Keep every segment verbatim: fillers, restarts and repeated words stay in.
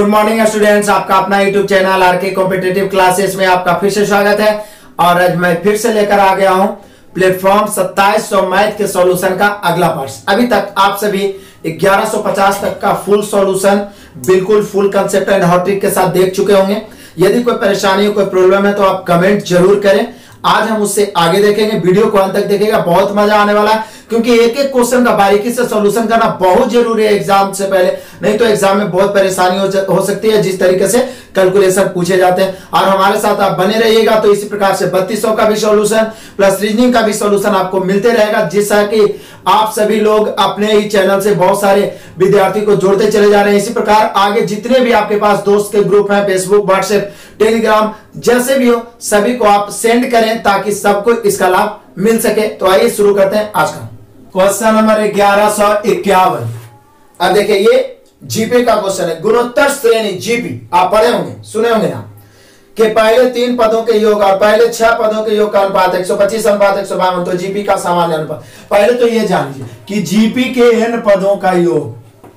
Good morning students, आपका अपना YouTube channel R K competitive classes में आपका फिर से स्वागत है। और आज मैं फिर से लेकर आ गया हूं प्लेटफॉर्म सत्ताईस सौ मैथ के सॉल्यूशन का अगला पार्ट। अभी तक आप सभी ग्यारह सौ पचास तक का फुल सॉल्यूशन बिल्कुल full concept and hot trick के साथ देख चुके होंगे। यदि कोई परेशानी हो, कोई प्रॉब्लम है तो आप कमेंट जरूर करें। आज हम उससे आगे देखेंगे, वीडियो को अंत तक देखिएगा, बहुत मजा आने वाला है क्योंकि एक एक क्वेश्चन का बारीकी से सॉल्यूशन करना बहुत जरूरी है एग्जाम से पहले, नहीं तो एग्जाम में बहुत परेशानी हो, हो सकती है जिस तरीके से कैलकुलेशन पूछे जाते हैं। और हमारे साथ आप बने रहिएगा तो इसी प्रकार से बत्तीस सौ का भी सॉल्यूशन प्लस रीजनिंग का भी सॉल्यूशन आपको मिलते रहेगा, जिससे कि आप सभी लोग अपने ही चैनल से बहुत सारे विद्यार्थी को जोड़ते चले जा रहे हैं। इसी प्रकार आगे जितने भी आपके पास दोस्त के ग्रुप हैं, फेसबुक, व्हाट्सएप, टेलीग्राम, जैसे भी हो सभी को आप सेंड करें ताकि सबको इसका लाभ मिल सके। तो आइए शुरू करते हैं आज का क्वेश्चन नंबर ग्यारह सौ इक्यावन। अब देखिए ये जीपी का क्वेश्चन है, गुणोत्तर श्रेणी जीपी। आप पढ़े होंगे, सुने होंगे ना कि पहले तीन पदों के योग और पहले छह पदों के योग का अनुपात एक सौ पच्चीस अनुपात एक सौ बावन, तो जीपी का सामान्य अनुपात। पहले तो ये जान लीजिए कि जीपी के एन पदों का योग,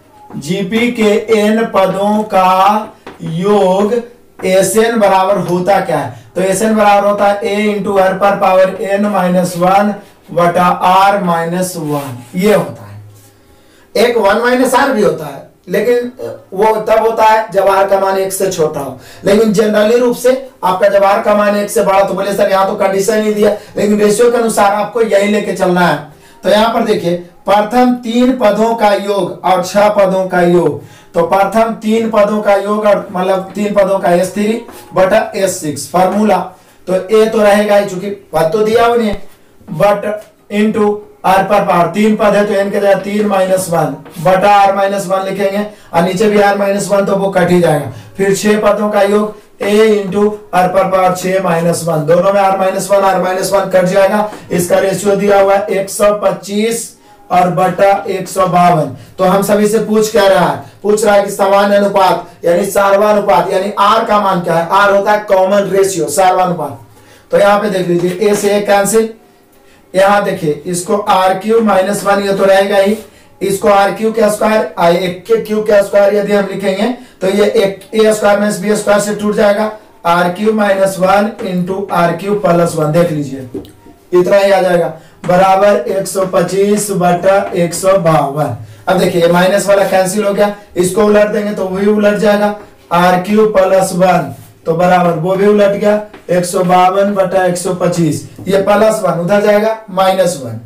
जीपी के एन पदों का योग एसएन बराबर होता क्या है? तो एसएन बराबर होता है ए इंटू आर पर पावर एन माइनस वन वटा आर माइनस वन। ये होता है। एक वन माइनस आर भी होता है, लेकिन वो तब होता है जब आर का मान एक से छोटा हो। लेकिन जनरली रूप से आपका जब आर का मान एक से बड़ा, तो बोले सर यहाँ तो कंडीशन नहीं दिया, लेकिन रेशियो के अनुसार आपको यही लेके चलना है। तो यहाँ पर देखिए प्रथम तीन पदों का योग और छह पदों का योग, तो प्रथम तीन पदों का योग और मतलब तीन पदों का एस थ्री बटा एस सिक्स फॉर्मूला। तो ए तो रहेगा ही, चूंकि पद तो दिया उन्हें, बट इंटू आर पर पावर तीन पद है तो एन के जगह तीन माइनस वन बटा आर माइनस वन लिखेंगे और नीचे भी आर माइनस वन, तो वो कट ही जाएगा। फिर छह पदों का योग ए इंटू आर पर पावर छह माइनस वन, दोनों में R minus one R minus one cut जाएगा। इसका रेशियो दिया हुआ है एक सौ पच्चीस और बटा एक सौ बावन। तो हम सभी से पूछ क्या रहा है? पूछ रहा है कि सामान्य अनुपात यानी सार्वनुपात यानी आर का मान क्या है? आर होता है कॉमन रेशियो, सार्वनुपात। तो यहाँ पे देख लीजिए ए से ए कैंसिल, यहाँ देखिए इसको आर क्यू माइनस वन, ये तो रहेगा ही, इसको आर क्यू के स्क्वायर एक के क्यू के स्क्वायर यदि हम लिखेंगे तो ये एक A square minus B square से टूट जाएगा। R Q minus one into R Q plus one, देख लीजिए इतना ही आ जाएगा, बराबर एक सौ पच्चीस बटा एक सौ बावन। अब देखिए माइनस वाला कैंसिल हो गया, इसको उलट देंगे तो वही उलट जाएगा, आर क्यू प्लस वन तो बराबर वो भी उलट गया एक सौ बावन बटा एक सौ पच्चीस, ये प्लस वन उधर जाएगा माइनस वन,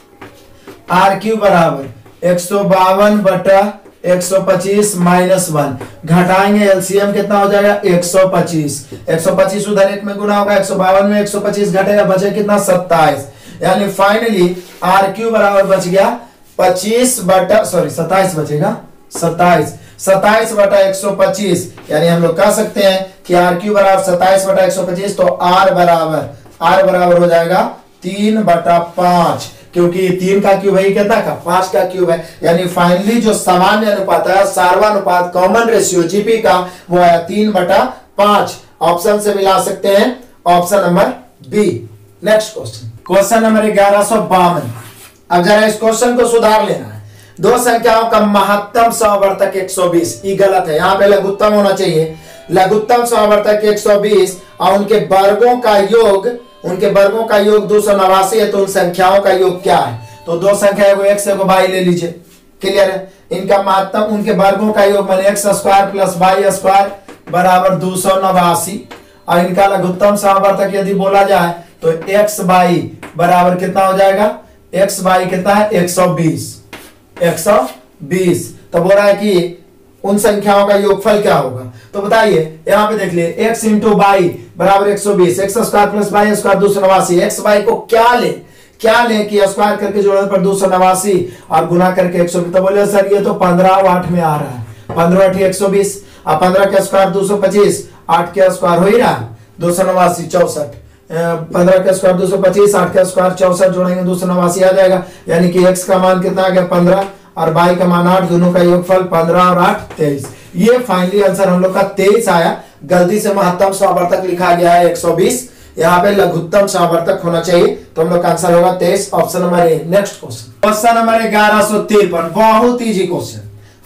आर क्यू बराबर एक सौ बावन बटा एक सौ पच्चीस माइनस वन, घटाएंगे एलसीएम कितना हो जाएगा एक सौ पच्चीस, एक सौ पच्चीस उधर एक में गुना होगा, एक सौ बावन में एक सौ पच्चीस घटेगा, बचे कितना सत्ताईस। यानी फाइनली आर क्यू बराबर बच गया पच्चीस बटा सॉरी सत्ताईस बचेगा, सत्ताईस सत्ताईस बटा एक सौ पच्चीस। यानी हम लोग कह सकते हैं कि आर क्यू बराबर सत्ताईस बटा एक सौ पच्चीस, तो आर बराबर आर बराबर हो जाएगा तीन बटा पांच, क्योंकि तीन का क्यूब है कितना का पांच का क्यूब है। यानी फाइनली जो सामान्य अनुपात है, सार्वनुपात कॉमन रेशियो जीपी का, वो आया तीन बटा पांच। ऑप्शन से मिला सकते हैं, option number B. Next question, question number ग्यारह सौ बावन। अब जरा इस क्वेश्चन को सुधार लेना है। दो संख्याओं का महत्तम समवर्तक एक सौ बीस, ये गलत है, यहाँ पे लघुत्तम होना चाहिए। लघुत्तम समवर्तक एक सौ बीस और उनके वर्गों का योग, उनके वर्गों का योग दो सौ नवासी है, तो उन संख्याओं का योग क्या है? तो दो संख्या को एक्स को वाई ले लीजिए, क्लियर है। इनका महत्तम, उनके वर्गों का योग माने X square plus Y square बराबर दो सौ नवासी, और इनका लघुत्तम समवर्तक यदि बोला जाए तो एक्स वाई बराबर कितना हो जाएगा? एक्स वाई कितना है? एक सौ बीस, एक सौ बीस। तो बोल रहा है कि उन संख्याओं का योगफल क्या होगा? तो बताइए, यहाँ पे देख लिए x इंटू बाई बराबर एक सौ बीस, X square plus Y square दो सौ नवासी। एक्स वाई को क्या ले क्या ले कि स्क्वायर करके जोड़ने पर दो सौ नवासी और गुना करके एक सौ बीस। तो बोले सर ये तो पंद्रह और आठ में आ रहा है, पंद्रह आठ एक सौ बीस और पंद्रह के स्क्वायर दो सौ पच्चीस, आठ के स्क्वायर हो ही रहा है दो सौ नवासी चौसठ, पंद्रह के स्क्वायर दो सौ पच्चीस, आठ के स्क्वायर चौसठ, जोड़ेंगे दो सौ नवासी आ जाएगा। यानी कि x का मान कितना आ गया? पंद्रह और y का मान आठ, दोनों का योगफल पंद्रह और आठ तेईस। ये फाइनली आंसर हम लोग का तेईस आया। गलती से महत्तम समवर्तक लिखा गया है एक सौ बीस, यहाँ पे लघुत्तम समवर्तक होना चाहिए, तो हम लोग का आंसर होगा तेईस, option number A. Next question, question number ग्यारह सौ तिरपन, बहुत इजी क्वेश्चन।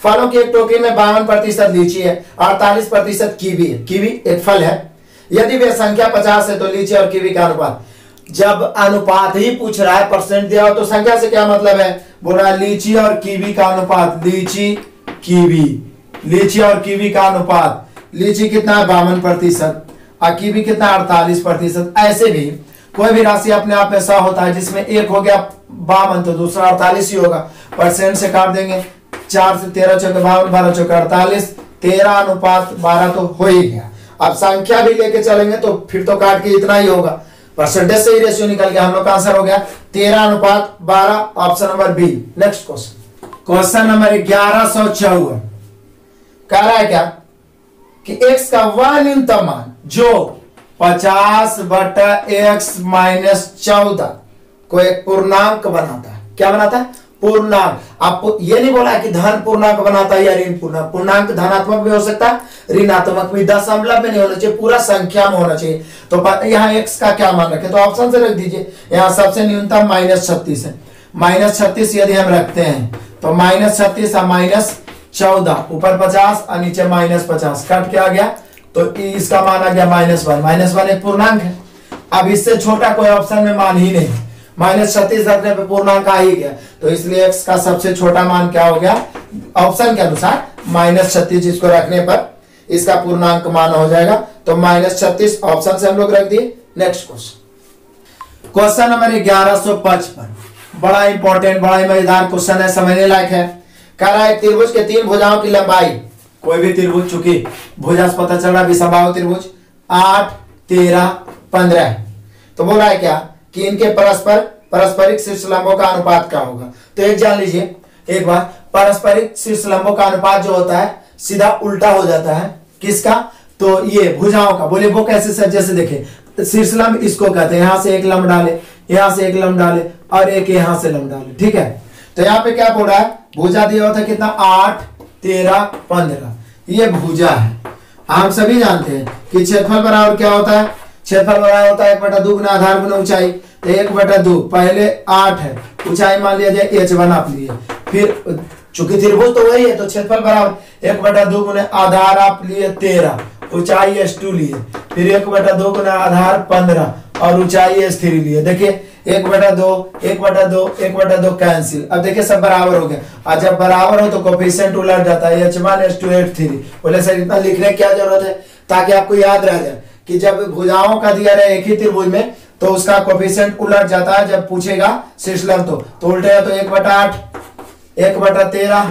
फलों की एक टोकरी में बावन प्रतिशत लीची है, अड़तालीस प्रतिशत कीवी है। कीवी एक फल है। यदि वे संख्या पचास है तो लीची और कीवी का अनुपात। जब अनुपात ही पूछ रहा है, परसेंट दिया हो तो संख्या से क्या मतलब है, बोल रहा है लीची और कीवी का अनुपात। लीची कीवी, लीची और कीवी का अनुपात। लीची कितना है, बावन प्रतिशत, और कीवी कितना, अड़तालीस प्रतिशत। ऐसे भी कोई भी राशि अपने आप में सौ होता है, जिसमें एक हो गया बावन तो दूसरा अड़तालीस ही होगा। परसेंट से काट देंगे, चार से तेरह चौके बावन, बारह चौके अड़तालीस, तेरह अनुपात बारह तो हो ही गया। अब संख्या भी लेके चलेंगे तो फिर तो काट के इतना ही होगा, परसेंटेज से ही रेशियो निकल गया। हम लोग का आंसर हो गया तेरह अनुपात बारह, option number B. Next question, question number ग्यारह सौ चौवन कह रहा है क्या कि x का वह न्यूनतम मान जो पचास बटा एक्स माइनस चौदह को एक पूर्णांक बनाता है। क्या बनाता है, पूर्णांक। आपको ये नहीं बोला है कि धन पूर्णांक बनाता है या ऋण पूर्णांक। पूर्णांक धनात्मक भी हो सकता है, ऋणात्मक भी, दशमलव में नहीं होना चाहिए, पूरा संख्या में होना चाहिए। तो यहाँ x का क्या मान रखे, तो ऑप्शन से रख दीजिए। यहाँ सबसे न्यूनतम माइनस छत्तीस है, माइनस छत्तीस यदि हम रखते हैं तो माइनस छत्तीस और माइनस चौदह, ऊपर पचास और नीचे माइनस पचास, कट के आ गया तो इसका मान आ गया माइनस वन। माइनस वन एक पूर्णांक है। अब इससे छोटा कोई ऑप्शन में मान ही नहीं, माइनस छत्तीस रखने पे पूर्णांक आ ही गया, तो इसलिए x का सबसे छोटा मान क्या हो गया, ऑप्शन के अनुसार माइनस छत्तीस, जिसको रखने पर इसका पूर्णांक मान हो जाएगा। तो माइनस छत्तीस ऑप्शन से हम लोग रख दिए। नेक्स्ट क्वेश्चन, क्वेश्चन नंबर ग्यारह सौ पचपन, बड़ा इंपॉर्टेंट, बड़ा ही मजेदार क्वेश्चन है, समझने लायक है। कह रहा है त्रिभुज के तीन भुजाओं की लंबाई, कोई भी त्रिभुज, चूंकि भुजा से पता चल रहा है विषमबाहु त्रिभुज, आठ, तेरह, पंद्रह, तो बोल रहा है क्या कि इनके परस्पर पारस्परिक शीर्ष लंबों का अनुपात क्या होगा। तो एक जान लीजिए एक बार, पारस्परिक शीर्ष लंबों का अनुपात जो होता है सीधा उल्टा हो जाता है। किसका, तो ये भुजाओं का। बोले वो कैसे सर, जैसे देखे शीर्ष लंब इसको कहते हैं, यहां से एक लंब डाले, यहां से एक लंब डाले और एक यहां से लंब डाले, ठीक है। तो यहाँ पे क्या बोल रहा है, भुजा दिया होता है कितना, आठ, तेरह, पंद्रह, ये भुजा है। हम सभी जानते हैं कि क्षेत्रफल बराबर क्या होता है, क्षेत्रफल बराबर होता है एक बटा दो गुना आधार गुना ऊंचाई। तो एक बटा दो, पहले आठ है, ऊंचाई मान लिया जाए एच वन आप लिए, फिर चूंकि त्रिभुज तो वही है तो क्षेत्रफल बराबर एक बटा दो गुना आधार आप लिए तेरह, ऊंचाई एच टू लिए, फिर एक बटा दो गुना आधार पंद्रह और ऊंचाई एच थ्री लिए। देखिए एक बटा दो, एक बटा दो, एक बटा दो कैंसिल। अब देखिए सब बराबर हो गया, और जब बराबर हो तो कोफिशिएंट उलट जाता है, H one H two H three. बोले सर इतना लिखने की क्या जरूरत है, ताकि आपको याद रह जाए कि जब भुजाओं का दिया रहे एक ही त्रिभुज में तो उसका कोफिशिएंट उलट जाता है। जब पूछेगा शीर्ष लंब तो, तो उल्टेगा तो एक बटा आठ, एक बटा तेरह,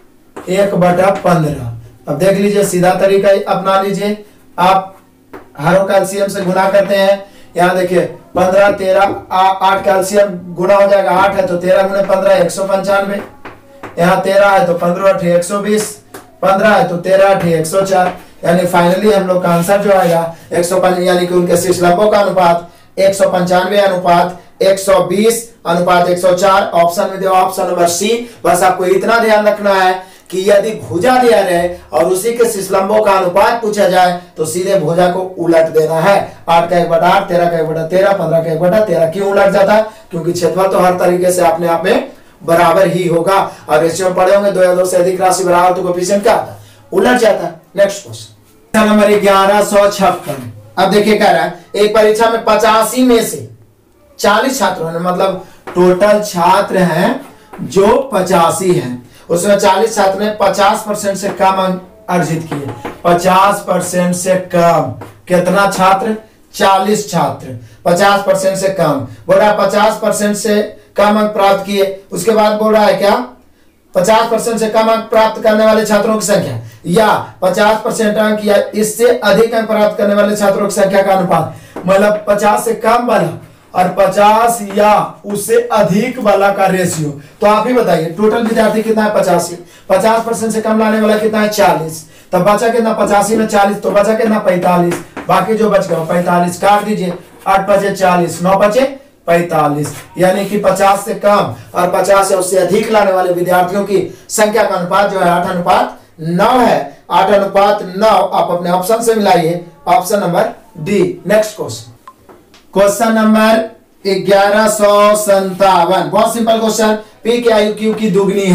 एक बटा पंद्रह। अब देख लीजिए सीधा तरीका अपना लीजिए, आप हरों कैल्शियम से गुना करते हैं। यहाँ देखिए पंद्रह, तेरह, आठ कैल्शियम गुना हो जाएगा, आठ है तो तेरह गुना पंद्रह एक सौ पंचानवे, यहाँ तेरह है तो पंद्रह अठे एक सौ बीस, पंद्रह है तो तेरह अठे एक सौ चार। यानी फाइनली हम लोग का आंसर जो आएगा एक सौ पंच, यानी कि उनके शीर्ष लंबों का अनुपात एक सौ पंचानवे अनुपात एक सौ बीस अनुपात एक सौ चार। ऑप्शन में दो, ऑप्शन नंबर सी। बस आपको इतना ध्यान रखना है कि यदि भुजा दिया रहे और उसी के शीर्ष लंबों का अनुपात पूछा जाए तो सीधे भुजा को उलट देना है। आठ का एक बटा आठ, तेरह का एक बटा तेरह, पंद्रह का एक बटा तेरह। क्यों उलट जाता है, क्योंकि क्षेत्रफल तो हर तरीके से अपने आप में बराबर ही होगा। और रेशियो में पढ़े होंगे दो या दो से अधिक राशि बराबर तो कोफिशिएंट क्या आता है, उलट जाता है। नेक्स्ट क्वेश्चन नंबर ग्यारह सौ छप्पन। अब देखिए कह रहा है एक परीक्षा में पचासी में से चालीस छात्रों ने, मतलब टोटल छात्र हैं जो पचासी हैं, उसमें चालीस छात्र ने पचास परसेंट से कम अंक अर्जित किए। पचास परसेंट से कम, कितना छात्र, चालीस छात्र, पचास परसेंट से कम। बोल रहा है पचास परसेंट से कम अंक प्राप्त किए। उसके बाद बोल रहा है क्या, पचास परसेंट से कम अंक प्राप्त करने वाले छात्रों की संख्या या पचास परसेंट अंक या इससे अधिक अंक प्राप्त करने वाले छात्रों की संख्या का अनुपात। मतलब पचास से कम वाला और पचास या उससे अधिक वाला का रेशियो। तो आप ही बताइए टोटल विद्यार्थी कितना है, पचासी। पचास परसेंट से कम लाने वाला कितना है, चालीस। तब बचा कितना, पचासी में चालीस तो बचा कितना, पैंतालीस। बाकी जो बच गया पैंतालीस, काट दीजिए, आठ पचे चालीस, नौ पचे पैंतालीस। यानी कि पचास से कम और पचास या उससे अधिक लाने वाले विद्यार्थियों की संख्या का अनुपात जो है आठ अनुपात नौ है। आठ अनुपात नौ आप अपने ऑप्शन से मिलाइए, option number D. Next question, question number ग्यारह सौ संतावन। बहुत सिंपल क्वेश्चन, पी की आयु क्यू की दुगनी है।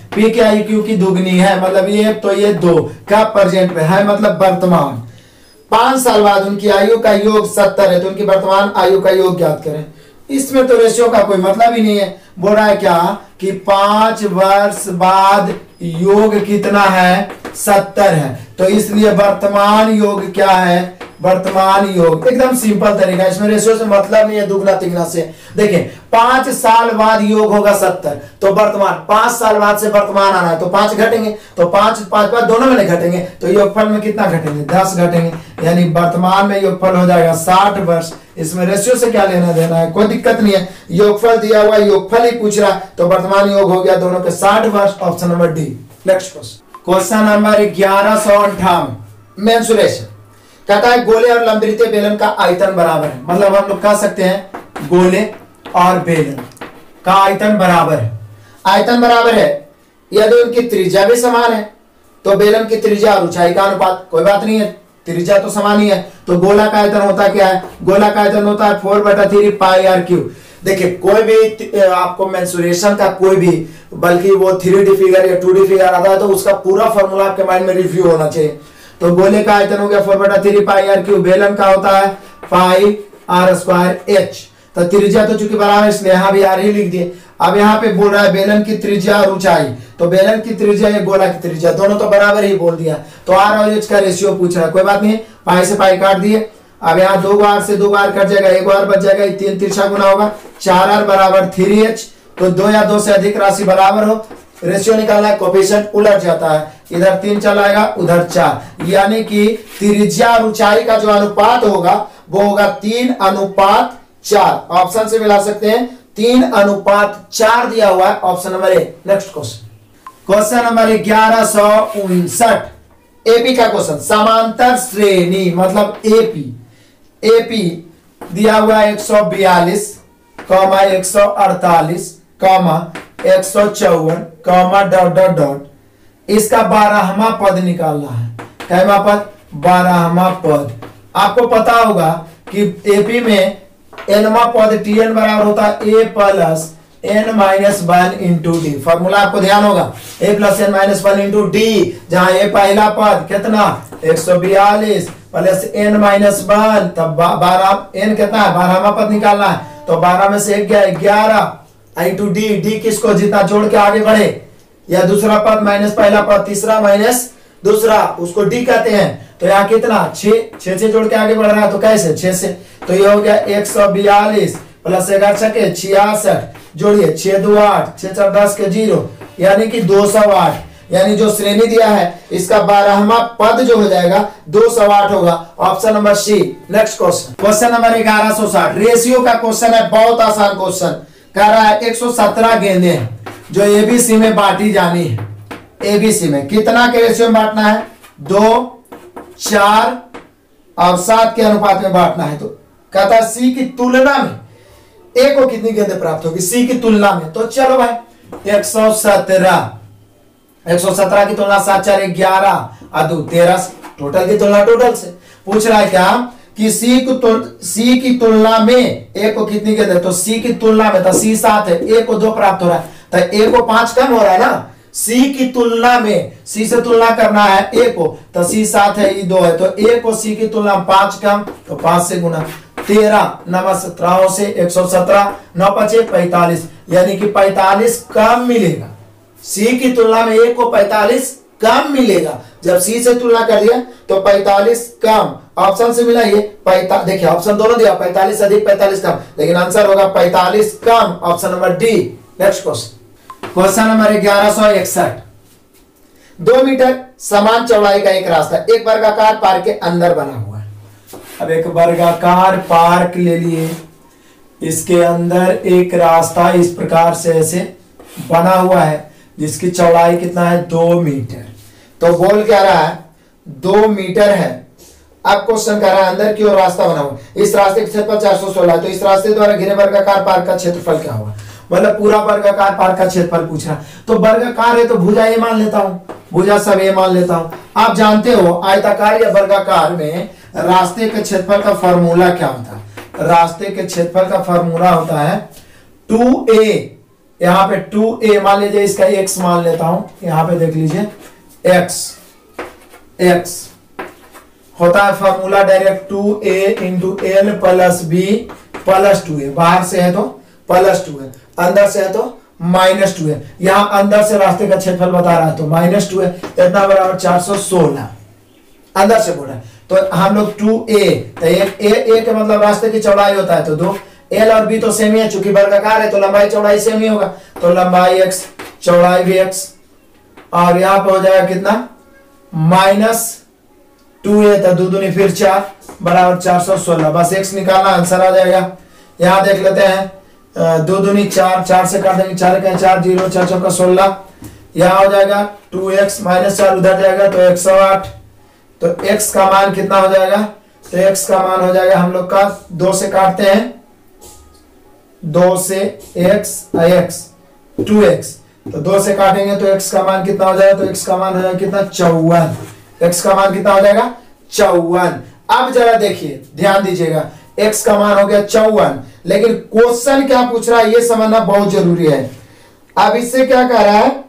पी के आई क्यू की दुगनी है, मतलब ये तो ये दो क्या प्रेजेंट में है, मतलब वर्तमान। पांच साल बाद उनकी आयु का योग सत्तर है, तो उनकी वर्तमान आयु का योग ज्ञात करें। इसमें तो रेशियो का कोई मतलब ही नहीं है। बोल रहा है क्या कि पांच वर्ष बाद योग कितना है, सत्तर है, तो इसलिए वर्तमान योग क्या है, वर्तमान योग। एकदम सिंपल तरीका, इसमें रेशियो से मतलब नहीं है दुगना तिगना से। देखिए पांच साल बाद योग होगा सत्तर, तो वर्तमान पांच साल बाद से वर्तमान आना है, तो पांच घटेंगे, तो पांच पांच पांच दोनों में नहीं घटेंगे, तो योगफल में कितना घटेंगे, दस घटेंगे, यानी वर्तमान में योगफल हो जाएगा साठ वर्ष। इसमें रेशियो से क्या लेना देना है, कोई दिक्कत नहीं है। योगफल दिया हुआ, योगफल ही पूछ रहा, तो वर्तमान योग हो गया दोनों के साठ वर्ष। Option number D. Next question, question number ग्यारह सौ अंठावन मेंसुरेशन। कहता है गोले और लंबवृत्तीय बेलन का आयतन बराबर है, मतलब हम लोग कह सकते हैं गोले और बेलन का आयतन बराबर है। आयतन बराबर है यदि उनकी त्रिज्या भी समान है, तो बेलन की त्रिज्या और ऊंचाई का अनुपात, कोई बात नहीं है, त्रिज्या तो समान ही है, तो गोला का आयतन होता क्या है, गोला का आयतन होता है फोर बटा थ्री पाई आर क्यूब। देखिए कोई भी आपको मेंसुरेशन का कोई भी, बल्कि वो थ्री डी फिगर या टू डी फिगर आता है, तो उसका पूरा फॉर्मूला आपके माइंड में रिव्यू होना चाहिए। तो गोले का आयतन हो गया फोर बटा थ्री पाई आर क्यूब, बेलन का होता है पाई आर स्क्वायर एच। तो त्रिज्या तो चूंकि बराबर, इसलिए यहां भी आर ही लिख दिए। अब यहाँ पे बोल रहा है बेलन की त्रिज्या और ऊंचाई, तो बेलन की त्रिज्या या गोला की त्रिज्या दोनों तो बराबर ही बोल दिया, तो आर और एच का रेशियो पूछ रहा है, कोई बात नहीं, पाई से पाई काट दिए। अब यहाँ दो बार से दो बार कट जाएगा, एक बार बच जाएगा, तीन तिरछा गुना होगा, चार आर बराबर थ्री एच, तो दो या दो से अधिक राशि बराबर हो, रेशियो निकालना है, कोफिशिएंट उलट जाता है, इधर तीन चलाएगा उधर चार, यानी कि त्रिज्या और ऊंचाई का जो अनुपात होगा वो होगा तीन अनुपात चार। ऑप्शन से मिला सकते हैं, तीन अनुपात चार दिया हुआ है, option number A. Next question, question number ग्यारह सौ उनसठ एपी का क्वेश्चन। समांतर श्रेणी मतलब एपी, एपी दिया हुआ है एक सौ बयालीस कॉमा एक सौ अड़तालीस कॉमा एक सौ चौवन कॉमा डॉट डॉट डॉट, इसका बारहवा पद निकालना है। कैमा पद, बारहवा पद। आपको पता होगा कि एपी में एनवा पद टी एन बराबर होता है A plus N minus one into D. Formula आपको ध्यान होगा, A plus N minus one into D, जहां ए पहला पद कितना एक सौ बयालीस प्लस एन माइनस वन, तब बारह, एन कितना है बारहवा पद निकालना है, तो बारह में से एक गया ग्यारह इंटू डी, डी किसको जितना जोड़ के आगे बढ़े, या दूसरा पद माइनस पहला पद, तीसरा माइनस दूसरा, उसको डी कहते हैं। तो यहाँ कितना छह, छह से जोड़ के आगे बढ़ रहा है, तो कैसे छह से, तो ये हो गया एक सौ बयालीस प्लस ग्यारह छके छियासठ, जोड़िए छह दो आठ, छह चार दस के जीरो, यानी कि दो सौ आठ। यानी जो श्रेणी दिया है इसका बारहवा पद जो हो जाएगा दो सौ आठ होगा, option number C. Next question, question number ग्यारह सौ साठ रेशियो का क्वेश्चन है, बहुत आसान क्वेश्चन। कह रहा है एक सौ सत्रह गेंदें हैं जो एबीसी में बांटी जानी है। एबीसी में कितना के रेशियो में बांटना है, दो, चार और सात के अनुपात में बांटना है। तो कहता है सी की तुलना में ए को कितनी गेंदें प्राप्त होगी, सी की तुलना में। तो चलो भाई एक सौ सत्रह, एक सौ सत्रह की तुलना सात चार ग्यारह और दो तेरह, टोटल की तुलना टोटल से पूछ रहा है क्या कि सी को तुल, सी की तुलना में ए को कितनी गेंदें, तो सी की तुलना में, तो सी सात है, ए को दो प्राप्त हो रहा है, तो ए को पांच कम हो रहा है ना, सी की तुलना में, सी से तुलना करना है ए को, तो सी सात है, ई दो है, तो ए को सी की तुलना में पांच कम, तो पांच से गुना, तेरह नवा सत्रह से एक सौ सत्रह, नौ पचे पैतालीस, यानी कि पैतालीस कम मिलेगा। सी की तुलना में ए को पैतालीस कम मिलेगा, जब सी से तुलना कर दिया तो पैतालीस कम, ऑप्शन से मिला ये पैता, देखिए ऑप्शन दोनों दिया, पैतालीस अधिक पैतालीस कम, लेकिन आंसर होगा पैतालीस कम, option number D. Next question, question number ग्यारह सौ इकसठ दो मीटर समान चौड़ाई का एक रास्ता एक वर्गाकार पार्क के अंदर बना हुआ है। अब एक वर्गाकार पार्क ले लिए, इसके अंदर एक रास्ता इस प्रकार से ऐसे बना हुआ है जिसकी चौड़ाई कितना है, दो मीटर। तो बोल क्या रहा है, दो मीटर है। अब क्वेश्चन कह रहा है अंदर की ओर रास्ता बना हुआ, इस रास्ते का क्षेत्रफल चार सौ सोलह है, तो इस रास्ते द्वारा घिरे वर्गाकार पार्क का क्षेत्रफल क्या होगा, मतलब पूरा वर्गाकार पार्क का क्षेत्रफल पूछ रहा है। तो वर्गाकार है तो भुजा ए मान लेता हूं, भुजा सब ए मान लेता हूं। आप जानते हो आयताकार या वर्गाकार में रास्ते के क्षेत्रफल का फॉर्मूला क्या होता है, रास्ते के क्षेत्रफल का फॉर्मूला होता है टू ए यहाँ पे टू ए मान लीजिए, इसका एक्स मान लेता हूं, यहाँ पे देख लीजिए एक्स एक्स होता है formula direct two A into L plus B plus two A. बाहर से है तो प्लस टू है, अंदर से है तो माइनस टू है। यहाँ अंदर से रास्ते का क्षेत्रफल बता रहा है तो माइनस टू है, इतना बराबर चार सौ सोलह अंदर से बोल रहा है। तो हम लोग टू ए, तो ए, ए, ए के मतलब रास्ते की चौड़ाई होता है, तो दो एल और बी तो सेम ही है, चूंकि वर्गाकार है तो लंबाई चौड़ाई सेम ही होगा, तो लंबाई एक्स चौड़ाई भी एक्स, और यहाँ पे हो जाएगा कितना माइनस टू ए, तो दो दूनी फिर चार बराबर चार सौ सोलह। बस एक्स निकालना, आंसर आ जाएगा। यहाँ देख लेते हैं, दो दूनी चार, चार से काट देंगे, चार का चार, जीरो चार चौका सोलह, यहाँ हो जाएगा टू एक्स माइनस चार उधर जाएगा तो एक सौ आठ। तो x का मान कितना हो जाएगा, तो x का मान हो जाएगा हम लोग का, दो से काटते हैं, दो से x x टू एक्स, तो दो से काटेंगे तो x का मान कितना हो जाएगा, तो x का मान हो जाएगा कितना चौवन, x का मान कितना हो जाएगा चौवन। अब जरा देखिए ध्यान दीजिएगा, x का मान हो गया चौवन, लेकिन क्वेश्चन क्या पूछ रहा है ये समझना बहुत जरूरी है। अब इससे क्या कह रहा है,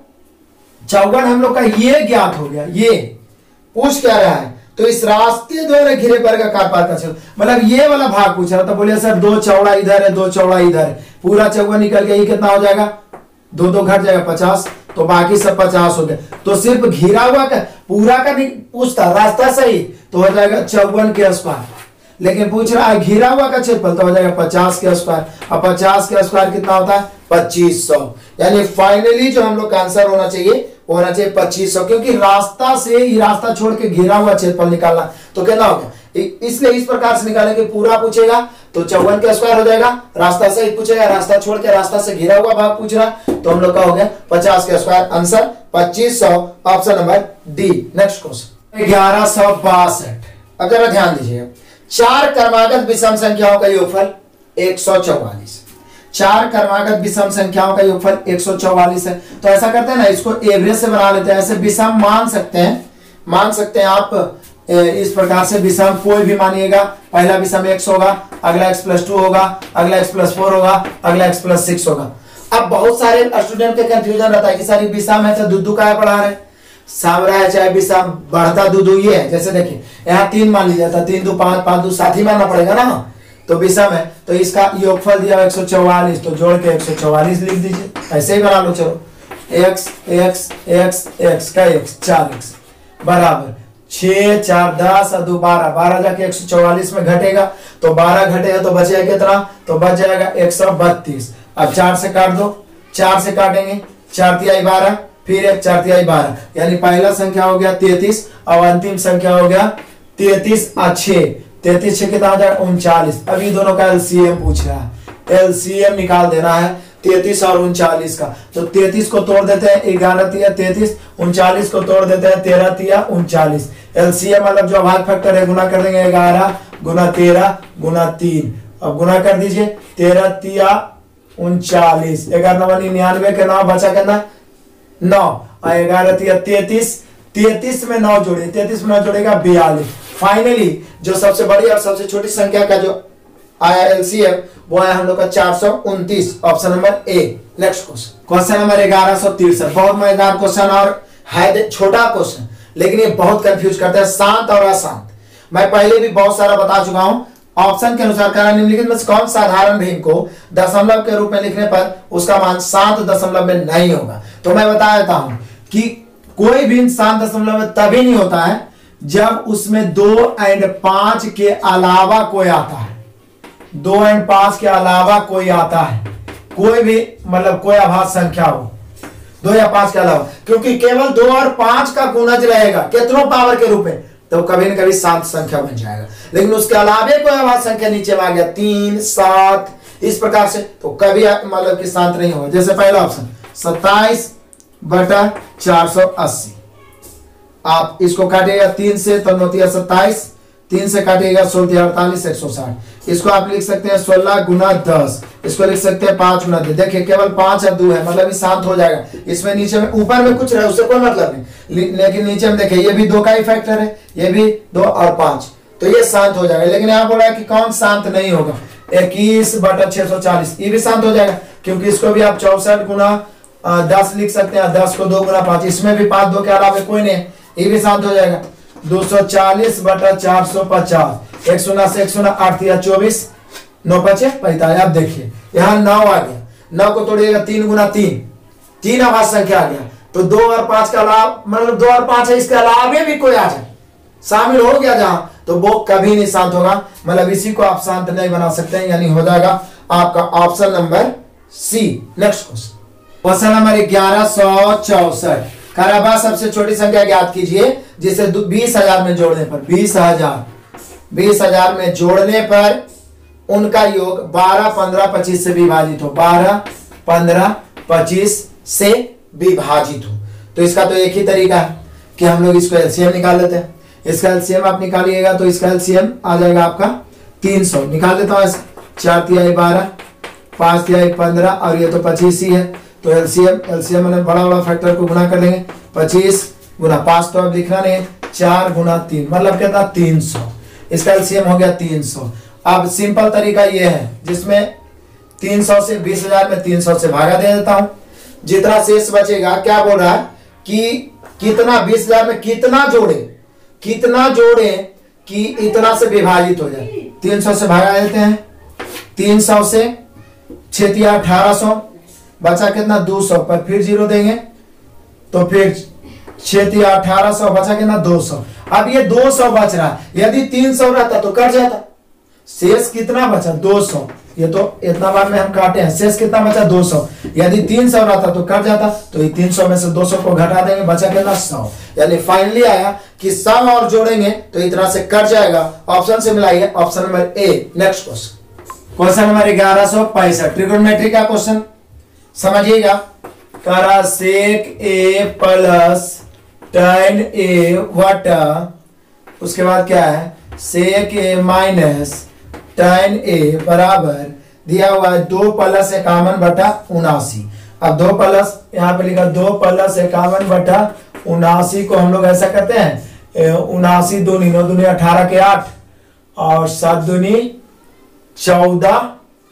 चौवन हम लोग का ये ज्ञात हो गया, ये पूछ क्या रहा है, तो इस रास्ते द्वारा घिरे वर्गाकार पार का क्षेत्र, मतलब ये वाला भाग पूछ रहा था। बोलिए सर दो चौड़ा इधर है, दो चौड़ा इधर है, पूरा चौवन निकल गया, ये कितना हो जाएगा, दो दो घट जाएगा पचास, तो बाकी सब पचास हो गया। तो सिर्फ घिरा हुआ का पूरा का नहीं पूछता, रास्ता सही तो हो जाएगा चौवन के स्क्वायर, लेकिन पूछ रहा है घिरा हुआ का क्षेत्रफल तो हो जाएगा पचास के स्क्वायर, और पचास के स्क्वायर कितना होता है पच्चीस सौ। यानी फाइनली जो हम लोग का आंसर होना चाहिए होना चाहिए पच्चीस सौ, क्योंकि रास्ता से ही रास्ता छोड़ के घिरा हुआ क्षेत्रफल निकालना तो कितना हो गया, इसलिए इस प्रकार से निकालेंगे। पूरा पूछेगा तो चौवन का स्क्वायर हो जाएगा, रास्ता से ही पूछेगा, रास्ता छोड़ के रास्ता से घिरा हुआ भाग पूछ रहा तो हम लोग का हो गया पचास का स्क्वायर, आंसर पच्चीस सौ, option number D. Next question ग्यारह सौ बासठ। अब जरा ध्यान दीजिए, चार क्रमागत विषम संख्याओं का योगफल एक सौ चौवालीस, चार क्रमागत विषम संख्याओं का योगफल एक सौ चौवालीस है। तो ऐसा करते हैं ना, इसको एवरेज से बना लेते हैं, ऐसे विषम मान सकते हैं, मान सकते हैं आप इस प्रकार से विषम कोई भी मानिएगा। पहला विषम x होगा, अगला x प्लस टू होगा, अगला x प्लस फोर होगा, अगला x प्लस सिक्स होगा। अब बहुत सारे स्टूडेंट के कंफ्यूजन रहता है कि सारी विषम है तो दूधू का पढ़ा रहे, साम रहा है चाहे विषम बढ़ता दूधू ये है। जैसे देखिए यहाँ तीन मान लिया था, तीन दो पांच, पांच दो साथ ही मानना पड़ेगा ना, तो विषम है तो इसका योगफल दिया एक सौ चौवालीस, तो जोड़ के एक सौ चौवालीस लिख दीजिए, ऐसे ही बना लो। चलो x x x x का x चार x बराबर छह चार दस और दो बारह, बारह जाके एक सौ चौवालीस में घटेगा तो बारह घटेगा तो बचेगा कितना, तो बच जाएगा एक सौ बत्तीस। अब चार से काट दो, चार से काटेंगे, चार तिहाई बारह, फिर एक चार तिहाई बारह, यानी पहला संख्या हो गया तैतीस और अंतिम संख्या हो गया तैतीस और छह, तैतीस छह कितना हो जाएगा उनचालीस। अभी दोनों का एलसीएम पूछ रहा है, एलसीएम निकाल देना है तैतीस और उनचालीस का। तो तैतीस को तोड़ देते हैं, ग्यारह तिया तैतीस, उनचालीस को तोड़ देते हैं, तेरह तिया उनचालीस। एलसीएम मतलब जो भाग फैक्टर है, गुना कर देंगे, ग्यारह गुना तेरह गुना तीन, अब गुना कर दीजिए, तेरह तिया उनचालीस, ग्यारह निन्यानवे के नौ बचा कितना नौ, और ग्यारह तिया तैतीस, तैतीस में नौ जोड़े, तैतीस में नौ जोड़ेगा बयालीस। फाइनली जो सबसे बड़ी और सबसे छोटी संख्या का जो आया एलसीएम वो आया हम लोग का चार सौ उनतीस, option number A. Next question, question number ग्यारह सौ तिरसठ, बहुत मजेदार क्वेश्चन और है छोटा क्वेश्चन, लेकिन ये बहुत कंफ्यूज करता है शांत और अशांत। मैं पहले भी बहुत सारा बता चुका हूं, ऑप्शन के अनुसार करना निम्नलिखित में कौन साधारण भिन्न को दशमलव के रूप में लिखने पर उसका मान सात दशमलव में नहीं होगा। तो मैं बता देता हूं कि कोई भिन्न सात दशमलव में तभी नहीं होता है जब उसमें दो एंड पांच के अलावा कोई आता है, दो एंड पांच के अलावा कोई आता है, कोई भी मतलब कोई अभाज्य संख्या हो दो या पांच के अलावा, क्योंकि केवल दो और पांच का गुणज रहेगा कितनों पावर के रूप में, तो कभी न कभी शांत संख्या बन जाएगा। लेकिन उसके अलावा कोई अभाज्य संख्या नीचे में आ गया, तीन सात इस प्रकार से, तो कभी मतलब कि शांत नहीं होगा। जैसे पहला ऑप्शन सत्ताईस बटा चार सौ अस्सी, आप इसको काटिएगा तीन से तो नौतिया सत्ताईस, तीन से काटिएगा सोलह अड़तालीस एक सौ साठ, इसको आप लिख सकते हैं सोलह गुना दस, इसको लिख सकते हैं पांच गुना दस। देखिए केवल पांच और दो है, मतलब ये शांत हो जाएगा। इसमें नीचे में ऊपर में कुछ रहे उससे कोई मतलब नहीं, लेकिन नीचे में देखिए ये भी दो का ही फैक्टर है, ये भी दो और पांच, तो ये शांत हो जाएगा। लेकिन यहाँ बोला है कि कौन शांत नहीं होगा, इक्कीस बटा छह सौ चालीस, ये भी शांत हो जाएगा। क्योंकि इसको भी आप चौसठ गुना दस लिख सकते हैं, दस को दो गुना पांच, इसमें भी पांच दो के अलावा कोई नहीं, ये भी शांत हो जाएगा। दो सौ चालीस बटा चार सौ पचास, एक शून्य से एक शून्य, आठ या चौबीस, नौ पचे पैंतालीस। अब देखिए यहाँ नौ आ गया, नौ को तोड़िएगा तीन गुना तीन, तीन आवाज संख्या आ गया, तो दो और पांच का लाभ मतलब दो और पांच है, इसके अलावे भी कोई आ जाए शामिल हो गया जहां, तो वो कभी नहीं शांत होगा, मतलब इसी को आप शांत नहीं बना सकते हैं, यानी हो जाएगा आपका option number C. Next question, question number ग्यारह सौ चौसठ, कराबा सबसे छोटी संख्या ज्ञात कीजिए जिसे बीस हजार में जोड़ने पर, बीस हजार बीस हजार में जोड़ने पर उनका योग बारह पंद्रह पच्चीस से विभाजित हो, बारह पंद्रह पच्चीस से विभाजित हो। तो इसका तो एक ही तरीका है कि हम लोग इसको एलसीएम निकाल लेते हैं। इसका एलसीएम आप निकालिएगा तो इसका एलसीएम आ जाएगा आपका तीन सौ, निकाल देता हूं, चार तिहाई बारह, पांच तिहाई पंद्रह और ये तो पच्चीस ही है, तो एलसीएम एलसीएम मतलब बड़ा बड़ा फैक्टर को गुना कर लेंगे, पच्चीस गुना पांच तो अब लिखना नहीं है, चार गुना तीन मतलब कितना तीन सौ, इसका एलसीएम हो गया तीन सौ। अब सिंपल तरीका ये है जिसमें तीन सौ से बीस हजार में तीन सौ से भागा दे देता हूं, जितना शेष बचेगा, क्या बोल रहा है कि कितना बीस हजार में कितना जोड़े, कितना जोड़े कि इतना से विभाजित हो जाए, तीन सौ से भागा देते हैं, तीन सौ से छेतिया अठारह सौ, बचा कितना दो सौ पर फिर जीरो देंगे, तो फिर छेतिया अठारह सौ बचा कितना दो सौ। अब ये दो सौ बच रहा है, यदि तीन सौ रहता तो कट जाता, शेष कितना बचा दो सौ, ये तो इतना बार में हम काटे हैं, शेष कितना बचा दो सौ, यदि तीन सौ रहता तो कट जाता, तो ये तीन सौ में से दो सौ को घटा देंगे, बचा कितना सौ, यानी फाइनली आया कि सौ और जोड़ेंगे तो इतना से कट जाएगा। ऑप्शन से मिलाइए, option number A. Next question, question number ग्यारह सौ पैंसठ, ट्रिगोनोमेट्री का क्वेश्चन समझिएगा, करा सेक ए प्लस tan ए वटा, उसके बाद क्या है सेक ए माइनस tan ए बराबर दिया हुआ है दो प्लस इक्यावन बटा उनासी। अब दो प्लस यहाँ पे लिखा दो प्लस इक्यावन बटा उनासी को हम लोग ऐसा करते हैं, उनासी दूनी नौ दूनी अठारह के आठ और सात दूनी चौदह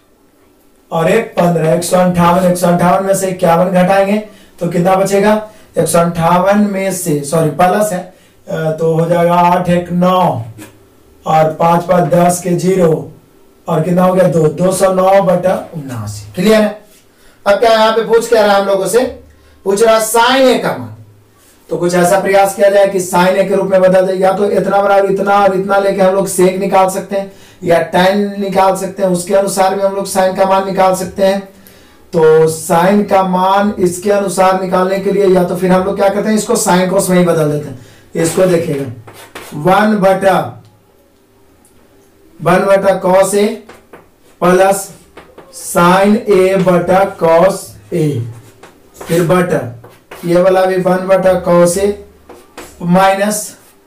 और एक पंद्रह, एक सौ अंठावन, एक सौ अंठावन में से इक्यावन घटाएंगे तो कितना बचेगा, एक सौ अंठावन में से सॉरी प्लस है तो हो जाएगा आठ एक नौ और पांच पांच दस के जीरो और कितना हो गया दो, दो सौ नौ बटा उनासी। क्लियर है। अब क्या यहाँ पे पूछ क्या रहा है हम लोगों से, पूछ रहा साइन ए का मान, तो कुछ ऐसा प्रयास किया जाए कि साइन ए के रूप में बदल दे, या तो इतना बराबर इतना और इतना लेके हम लोग सेक निकाल सकते हैं या tan निकाल सकते हैं, उसके अनुसार भी हम लोग साइन का मान निकाल सकते हैं। तो साइन का मान इसके अनुसार निकालने के लिए या तो फिर हम लोग क्या करते हैं, इसको साइन कोस में ही बदल देते हैं। इसको देखिएगा वन बटा वन बटा cos A plus sine A बटा कॉस ए, फिर बटा ये वाला भी वन बटा cos A minus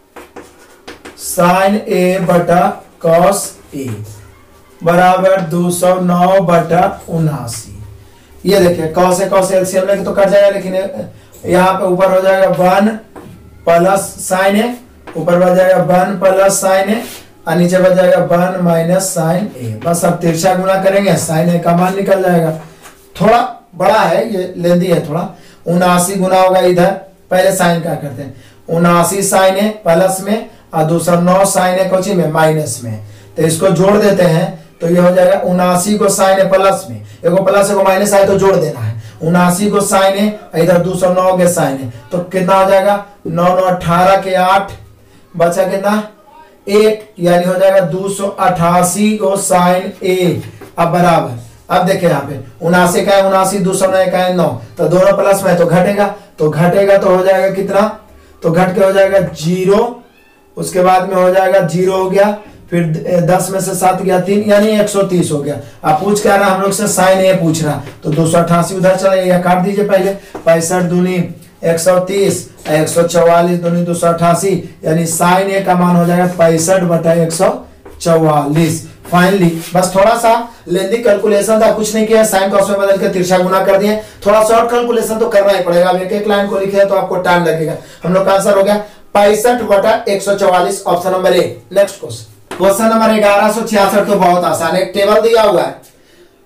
sine A बटा कॉस ए बराबर दो सौ नौ बटा उनासी। ये देखिए कॉस ए कॉस एलसीएम लेके तो कट जाएगा, लेकिन यहाँ पे ऊपर हो जाएगा वन प्लस साइन ए, ऊपर बच जाएगा वन प्लस साइन ए और नीचे बच जाएगा वन माइनस साइन ए। बस अब तिरछा गुना करेंगे, साइन ए का मान निकल जाएगा। थोड़ा बड़ा है ये, लेंदी है थोड़ा, उनासी गुना होगा इधर, पहले साइन का करते हैं, उनासी साइन ए प्लस में और दो सौ नौ साइन ए कोची में माइनस में, तो इसको जोड़ देते हैं तो ये हो जाएगा उनासी को साइन ए प्लस में, एगो प्लस एगो माइनस आए तो जोड़ देना है, उनासी को साइन ए इधर दो सौ नौ के साइन ए, तो कितना हो जाएगा नौ नौ अठारह के आठ बचा कितना एक, यानी हो जाएगा दो सौ अठासी को साइन ए। अब बराबर अब देखिए यहाँ पे उनासी का है उनासी, दो सौ नौ का है नौ, तो दोनों प्लस में तो घटेगा, तो घटेगा तो हो जाएगा कितना, तो घट के हो जाएगा जीरो, उसके बाद में हो जाएगा जीरो हो गया, फिर दस में से सात गया तीन, यानी एक सौ तीस हो गया। आप पूछ क्या रहा हम लोग से साइन ए पूछ रहा, तो दो सौ अठासी उधर चले या काट दीजिए पहले, पैंसठ दूनी एक सौ तीस, एक सौ चौवालीस दूनी दो सौ अठासी, यानी साइन ए का मान हो जाएगा पैंसठ बटा एक सौ चौवालीस। फाइनली बस थोड़ा सा लेंदी कैलकुलेशन था, कुछ नहीं किया, साइन कॉस में बदल के तिरछा गुना कर दिए, थोड़ा शॉर्ट कैलकुलेशन तो करना ही पड़ेगा। अब एक एक लाइन को लिखे तो आपको टाइम लगेगा। हम लोग का आंसर हो गया पैंसठ बटा एक सौ चौवालीस, option number A. Next question, question number ग्यारह सौ छियासठ तो बहुत आसान है। एक टेबल दिया हुआ है,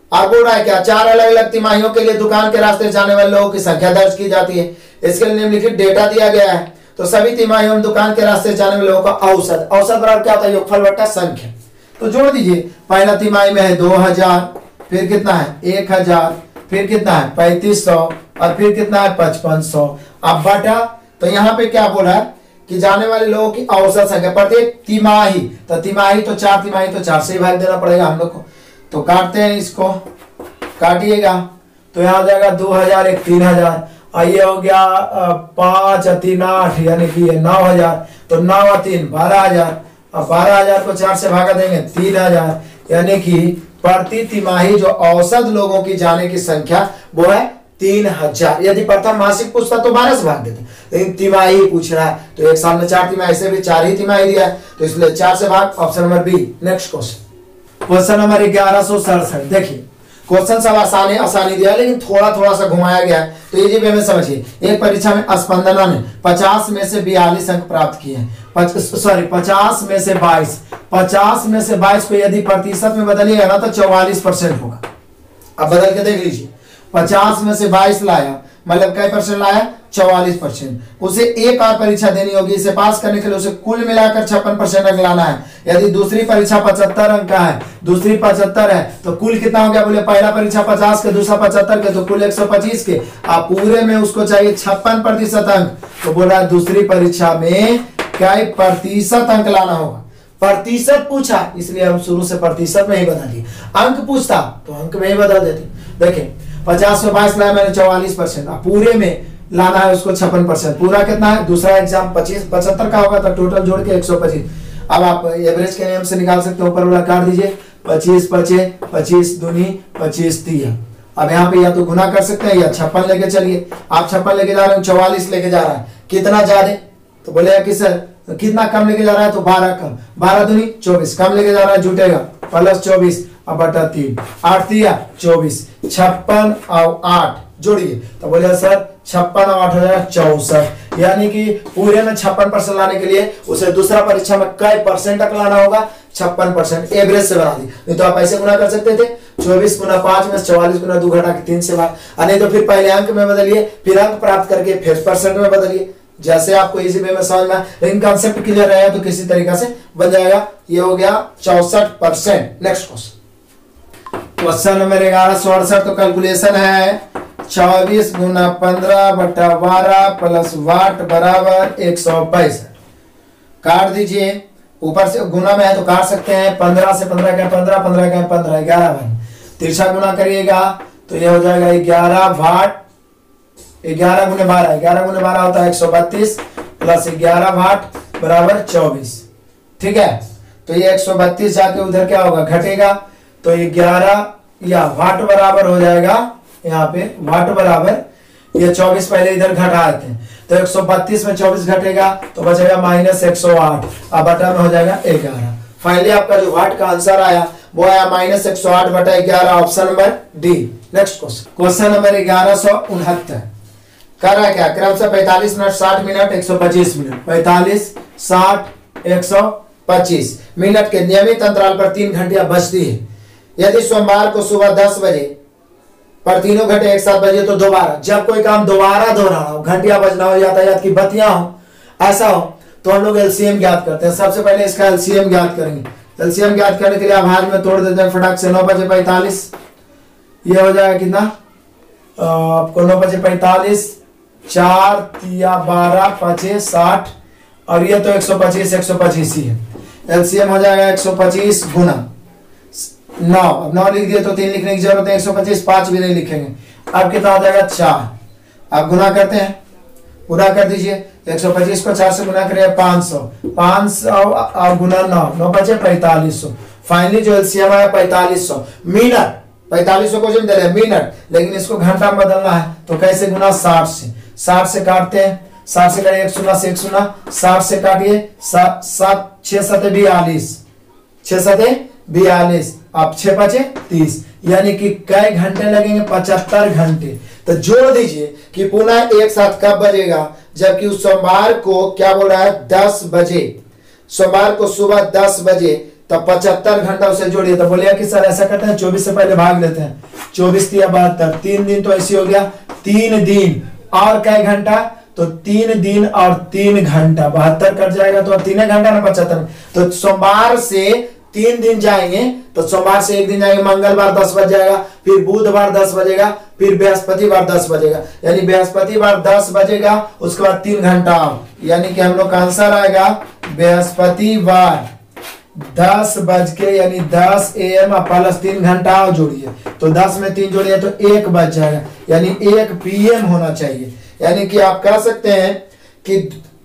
आप बोल रहा है क्या, चार अलग अलग तिमाहियों के लिए दुकान के रास्ते जाने वाले लोगों की संख्या दर्ज की जाती है। इसके लिए निम्नलिखित डेटा दिया गया है। तो सभी तिमाहियों में दुकान के रास्ते जाने वाले लोगों का औसत, औसत बराबर क्या होता है, योगफल बटा संख्या। तो जोड़ दीजिए, पहला तिमाही में है दो हजार, फिर कितना है एक हजार, फिर कितना है पैंतीस सौ, और फिर कितना है पचपन सौ। अब बटा, तो यहाँ पे क्या बोला है कि जाने वाले लोगों की औसत संख्या प्रत्येक तिमाही, तो तिमाही तो चार तिमाही तो चार से ही भाग देना पड़ेगा हम लोग को। तो काटते हैं इसको, काटिएगा तो यहाँ हो जाएगा दो हजार एक तीन हजार, और ये हो गया पांच तीन आठ, यानी कि ये नौ हजार, तो नौ तीन बारह हजार, और बारह हजार को चार से भागा देंगे तीन हजार, यानी कि प्रति तिमाही जो औसत लोगों की जाने की संख्या वो है तीन हजार। यदि प्रथम मासिक पूछता तो बारह से भाग देते, लेकिन तिमाही पूछ रहा है तो एक साल में चार तिमाही, से भी चार ही तिमाही दिया है तो इसलिए चार से भाग, option number B. Next question, question number ग्यारह सौ सड़सठ। देखिए क्वेश्चन सब आसानी आसानी दिया है, लेकिन थोड़ा थोड़ा सा घुमाया गया है, तो इजी वे में समझिए। एक परीक्षा में स्पंदना ने पचास में से बयालीस अंक प्राप्त किए हैं, सॉरी पचास में से बाईस, पचास में से बाईस को यदि प्रतिशत में बदलिएगा ना तो चौवालीस परसेंट होगा। अब बदल के देख लीजिए, पचास में से बाईस लाया मतलब कई परसेंट लाया, चौवालीस परसेंट। उसे एक और परीक्षा देनी होगी, इसे पास करने के लिए उसे कुल मिलाकर छप्पन परसेंट अंक लाना है। यदि दूसरी परीक्षा पचहत्तर अंक का है, दूसरी पचहत्तर है, तो कुल कितना हो गया, बोले पहला परीक्षा पचास के, दूसरा पचहत्तर के, तो कुल एक सौ पच्चीस के। आप पूरे में उसको चाहिए छप्पन प्रतिशत अंक, तो बोल रहा है दूसरी परीक्षा में कई प्रतिशत अंक लाना होगा। प्रतिशत पूछा इसलिए हम शुरू से प्रतिशत में ही बदल दिए, अंक पूछता तो अंक में ही बदल देते। देखिए पचास में बाईस लाया मैंने चौवालीस परसेंट, पूरे में लाना है उसको छप्पन परसेंट। पूरा कितना है, दूसरा एग्जाम पच्चीस पचहत्तर का होगा तो टोटल जोड़ के एक सौ पच्चीस। अब आप एवरेज के नियम से निकाल सकते हो, ऊपर वाला काट दीजिए, पच्चीस पचे पच्चीस दूनी पच्चीस तिया। अब यहाँ पे या तो गुना कर सकते हैं या छप्पन लेके चलिए। आप छप्पन लेके जा रहे हो, चौवालीस लेके जा रहा है, कितना ज्यादा, तो बोलेगा कि सर कितना कम लेके जा रहा है, तो बारह कम, बारह दूनी चौबीस, कम लेके जा रहा है जुटेगा प्लस चौबीस, अब बटा तीन, आठ दिया चौबीस, छप्पन और आठ जोड़िए, तो बोले सर छप्पन और आठ हो जाएगा चौसठ। यानी कि पूरे में छप्पन परसेंट लाने के लिए उसे दूसरा परीक्षा में कई परसेंट तक लाना होगा, छप्पन परसेंट। एवरेज से बना दी, नहीं तो आप ऐसे गुना कर सकते थे, चौबीस गुना पांच में चौवालीस गुना दो घटा के तीन से भाग, नहीं तो फिर पहले अंक में बदलिए, फिर अंक प्राप्त करके फिर परसेंट में बदलिए, जैसे आपको इजी वे में समझ में। लेकिन कंसेप्ट क्लियर रहेगा तो किसी तरीका से बन जाएगा। ये हो गया चौसठ percent. Next question, question number ग्यारह सौ अड़सठ। तो कैलकुलेशन है चौबीस गुना पंद्रह बटा बारह प्लस वाट बराबर एक सौ पैंसठ। काट दीजिए, ऊपर से गुना में है तो काट सकते हैं, पंद्रह से पंद्रह का पंद्रह, पंद्रह का पंद्रह, ग्यारह बन, तिरछा गुना करिएगा तो यह हो जाएगा ग्यारह वाट, ग्यारह गुने बारह, ग्यारह गुने बारह होता है एक सौ बत्तीस प्लस ग्यारह वाट बराबर चौबीस। ठीक है, तो ये एक सौ बत्तीस जाके उधर क्या होगा, घटेगा, तो ये ग्यारह या वाट बराबर हो जाएगा, यहाँ पे वाट बराबर ये चौबीस पहले इधर घटा देते हैं, तो एक सौ बत्तीस में चौबीस घटेगा तो बचेगा माइनस एक सौ आठ, अब बटा में हो जाएगा ग्यारह। फाइनली आपका जो वाट का आंसर आया वो आया माइनस एक सौ आठ बटा ग्यारह, option number D. Next question, question number ग्यारह सौ उनहत्तर। कर रहा है क्या, क्रम से पैंतालीस मिनट साठ मिनट एक सौ पच्चीस मिनट, पैंतालीस साठ एक सौ पच्चीस मिनट के नियमित अंतराल पर तीन घंटियां बजती है। यदि सोमवार को सुबह दस बजे पर तीनों घंटे एक साथ बजे तो दोबारा, जब कोई काम दोबारा दोहराना हो, घंटियां बजना हो, यातायात की बत्तियां हो, ऐसा हो, तो हम लोग एलसीएम ज्ञात करते हैं। सबसे पहले इसका एलसीएम ज्ञात करेंगे। एलसीएम ज्ञात करने के लिए भाग में तोड़ देते हैं फटाक से, नौ बजे पैंतालीस, ये हो जाएगा कितना आपको, नौ बजे पैंतालीस, चार तिया बारह पचे साठ, और ये तो एक सौ पच्चीस एक सौ पच्चीस ही है। एलसीएम हो जाएगा एक सौ पच्चीस गुना नौ, अब नौ लिख दिए तो तीन लिखने की जरूरत है, एक सौ पच्चीस पांच भी नहीं लिखेंगे। अब कितना हो जाएगा चार, अब गुना करते हैं, गुना कर दीजिए, एक सौ पच्चीस को चार से गुना करिए पांच सौ, पांच सौ गुना नौ, नौ बचे पैंतालीस सौ। फाइनली जो एलसीएम आया पैंतालीस सौ मिनट, पैंतालीस सौ क्वेश्चन दे रहे हैं मिनट, लेकिन इसको घंटा में बदलना है तो कैसे, गुना साठ से, साठ से काटते हैं, साठ से करिए एक सुना से एक सुना, साठ से काटिए सात सात छह सते बयालीस, छह सते बयालीस, आप छह पचे तीस, यानी कि कई घंटे लगेंगे, पचहत्तर घंटे। तो जोड़ दीजिए कि पुनः एक साथ कब बजेगा, जबकि उस सोमवार को क्या बोल रहा है दस बजे, सोमवार को सुबह दस बजे तो पचहत्तर घंटा उसे जोड़िए। तो बोलिए कि सर ऐसा करते हैं चौबीस से पहले भाग लेते हैं, चौबीस तिया बहत्तर, तीन दिन तो ऐसे हो गया, तीन दिन और कई घंटा, तो तीन दिन और तीन घंटा, बहत्तर कट जाएगा तो तीन घंटा ना पचहत्तर। तो सोमवार से तीन दिन जाएंगे, तो सोमवार से एक दिन जाएंगे, मंगलवार दस बज जाएगा, फिर बुधवार दस बजेगा, फिर बृहस्पतिवार दस बजेगा, यानी बृहस्पतिवार दस बजेगा, उसके बाद तीन घंटा, यानी कि हम लोग का आंसर आएगा बृहस्पतिवार दस बज के यानी दस ए एम प्लस तीन घंटा और जोड़िए, तो दस में तीन जोड़िए तो एक बज जाएगा, यानी एक पी एम होना चाहिए। यानी कि आप कह सकते हैं कि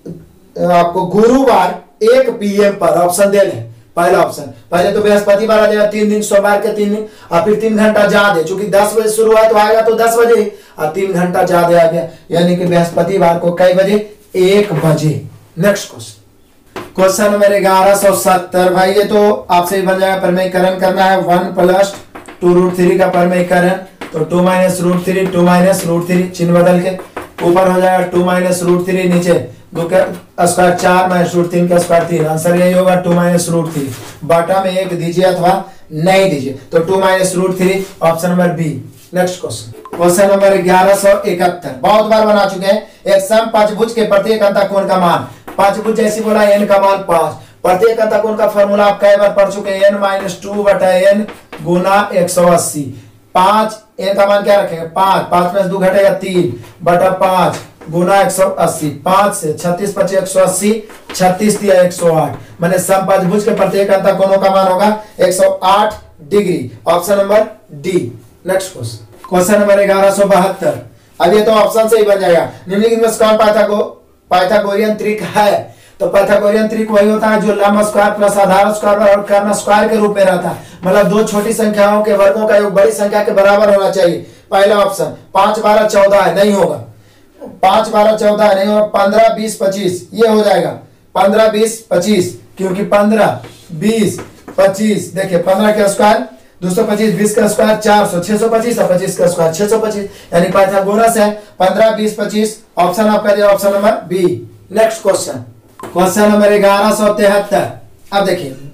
आपको गुरुवार एक पी एम पर ऑप्शन दे लें। पहला ऑप्शन, पहले तो बृहस्पतिवार आ जाएगा, तीन दिन, सोमवार के तीन दिन, और फिर तीन घंटा ज्यादा, चूंकि दस बजे शुरू है तो आएगा तो दस बजे, और तीन घंटा ज्यादा आ गया, यानी कि बृहस्पतिवार को कई बजे, एक बजे। नेक्स्ट क्वेश्चन, क्वेश्चन नंबर ग्यारह सौ सत्तर। भाई ये तो आपसे बन जाएगा, परमेयीकरण करना है, one plus two root three का परमेयीकरण, तो two minus root three, two minus root three, चिन्ह बदल के ऊपर हो जाएगा टू माइनस रूट थ्री, नीचे दो का स्क्वायर चार माइनस रूट तीन का स्क्वायर तीन, आंसर यही होगा टू माइनस रूट थ्री। बटा में एक दीजिए अथवा नहीं दीजिए, तो two minus root three, option number B. Next question, question number ग्यारह सौ इकहत्तर, बहुत बार बना चुके हैं। एक सम पंचभुज के प्रत्येक अंतःकोण का मान, पंचभुज जैसी बोला एन का मान पांच, प्रत्येक अंतःकोण का फॉर्मूला आप कई बार पढ़ चुके हैं, एन माइनस टू बटा एन गुना एक सौ अस्सी। पांच, एन का मान क्या रखेंगे पांच, पांच में दो घटेगा तीन बटा पांच गुना एक सौ अस्सी, पांच से छत्तीस पच्चीस एक सौ अस्सी, छत्तीस दिया एक सौ आठ, मैंने सम पंचभुज के प्रत्येक अंतःकोणों का मान होगा एक सौ आठ degree, option number D. Next question, question number ग्यारह सौ बहत्तर। अब ये तो ऑप्शन से ही बन जाएगा, निम्नलिखित में कौन पाइथागो पाइथागोरियन त्रिक है? तो पाइथागोरियन त्रिक वही होता है जो लंब स्क्वायर प्लस आधार स्क्वायर और कर्ण स्क्वायर के रूप में रहता है, मतलब दो छोटी संख्याओं के वर्गों का योग बड़ी संख्या के बराबर होना चाहिए। पहला ऑप्शन, पांच बारह चौदह है, नहीं होगा, पांच बारह चौदह नहीं होगा, पंद्रह बीस पच्चीस ये हो जाएगा, पंद्रह बीस पच्चीस, क्योंकि पंद्रह बीस पच्चीस, देखिए पंद्रह का स्क्वायर दो सौ पच्चीस, बीस का स्क्वायर चार सौ, छह सौ पच्चीस और पच्चीस का स्क्वायर छह सौ पच्चीस, यानी पाइथागोरस है पंद्रह बीस पच्चीस, ऑप्शन आपका दिया option number B. Next question, question number ग्यारह सौ तिहत्तर। अब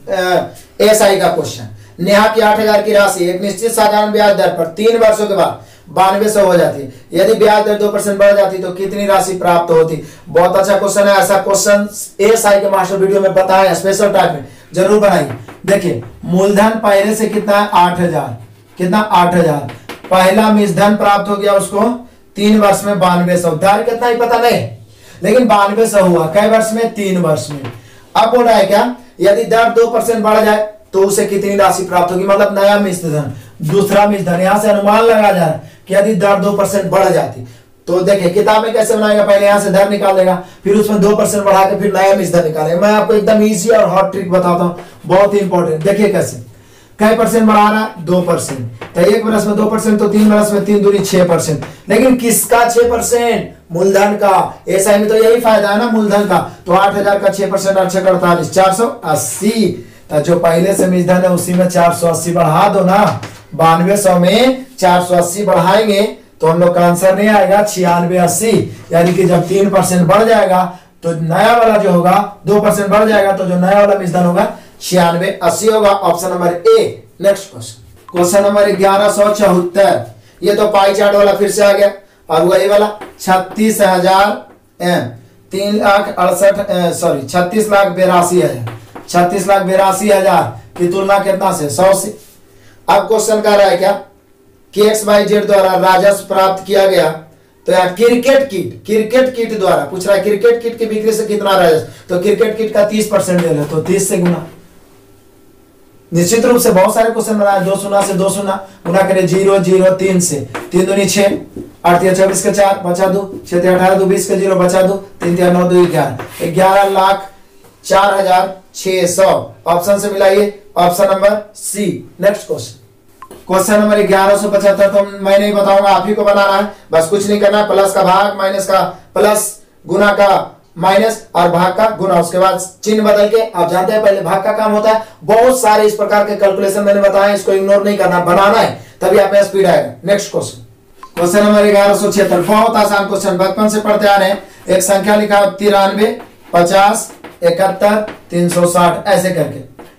देखिए एस आई का क्वेश्चन, नेहा की आठ हजार की राशि एक निश्चित साधारण ब्याज दर पर तीन वर्षों के बाद बानवे सौ हो जाती है, यदि ब्याज दर दो परसेंट बढ़ जाती तो कितनी राशि प्राप्त होती? बहुत अच्छा क्वेश्चन है, ऐसा क्वेश्चन एस आई के मास्टर वीडियो में बताया स्पेशल टाइप में, जरूर बनाइए। देखिए मूलधन पहले से कितना है आठ हजार, कितना आठ हजार, पहला मूलधन प्राप्त हो गया उसको तीन वर्ष में बानवे सौ, दर कितना ही पता नहीं, लेकिन बानवे सौ हुआ कई वर्ष में? तीन वर्ष में। अब बोल रहा है क्या, यदि दर दो परसेंट बढ़ जाए तो उसे कितनी राशि प्राप्त होगी, मतलब नया मूलधन, दूसरा मूलधन, यहां से अनुमान लगा जा रहा है कि यदि दर दो परसेंट बढ़ जाती तो देखिए किताब में कैसे बनाएगा, पहले यहां से दर निकाल देगा, फिर उसमें दो परसेंट बढ़ा के फिर नया मूलधन निकालेगा। मैं आपको एकदम इजी और हॉट ट्रिक बताता हूं, बहुत ही इंपॉर्टेंट। देखिए कैसे, कई परसेंट बढ़ा रहा है? दो परसेंट, तो एक वर्ष में दो परसेंट, तो तीन वर्ष में तीन दूनी छह परसेंट, लेकिन किसका छह परसेंट? मूलधन का। एसआई में तो यही फायदा है ना मूलधन का। तो आठ हजार का छह परसेंट, आठ छह अड़तालीस, चार सौ अस्सी, तो जो पहले से मूलधन है उसी में चार सौ अस्सी बढ़ा दो ना, बानवे सौ में चार सौ अस्सी बढ़ाएंगे तो हम लोग का आंसर नहीं आएगा छियानवे अस्सी, यानी कि जब तीन परसेंट बढ़ जाएगा तो नया वाला जो होगा दो परसेंट बढ़ जाएगा, तो जो नया वाला मूलधन होगा छियानवे अस्सी होगा, option number A. Next question, question number ग्यारह सौ चौहत्तर। ये तो पाई चार्ट वाला फिर से आ गया, और वही वाला छत्तीस हजार तीन लाख अड़सठ सॉरी छत्तीस लाख बेरासी हजार, छत्तीस लाख बेरासी हजार की तुलना कितना से? सौ से। अब क्वेश्चन कह रहा है क्या कि एक्स वाई जेड द्वारा राजस्व प्राप्त किया गया, तो यार क्रिकेट किट, क्रिकेट किट द्वारा पूछ रहा है क्रिकेट किट की बिक्री से कितना राजस्व, तो क्रिकेट किट का तीस परसेंट ले लो, तो तीस से गुना। निश्चित रूप से बहुत सारे क्वेश्चन बनाए, दो सुना से दो सुना गुना करें, जीरो जीरो तीन से, तीन दूनी छह, आठ या चौबीस का चार बचा दो, छह या अठारह दो बीस का जीरो बचा दो, तीन या नौ दो ग्यारह, ग्यारह लाख चार हजार छह सौ, ऑप्शन से मिलाइए option number C. Next question, question number ग्यारह सौ पचहत्तर। तो मैं नहीं बताऊंगा, आप ही को बनाना है, बस कुछ नहीं करना है, प्लस का भाग माइनस का प्लस, गुना का माइनस और भाग का गुना, उसके बाद चिन्ह बदल के, आप जानते हैं पहले भाग का काम होता है। बहुत सारे इस प्रकार के कैलकुलेशन मैंने बताया, इसको इग्नोर नहीं करना, बनाना है, तभी आप में स्पीड आएगा। नेक्स्ट क्वेश्चन, क्वेश्चन नंबर ग्यारह सौ छिहत्तर, बहुत आसान क्वेश्चन, बचपन से पढ़ते आ रहे हैं। एक संख्या लिखा तिरानवे, पचास, इकहत्तर, तीन सौ साठ, ऐसे करके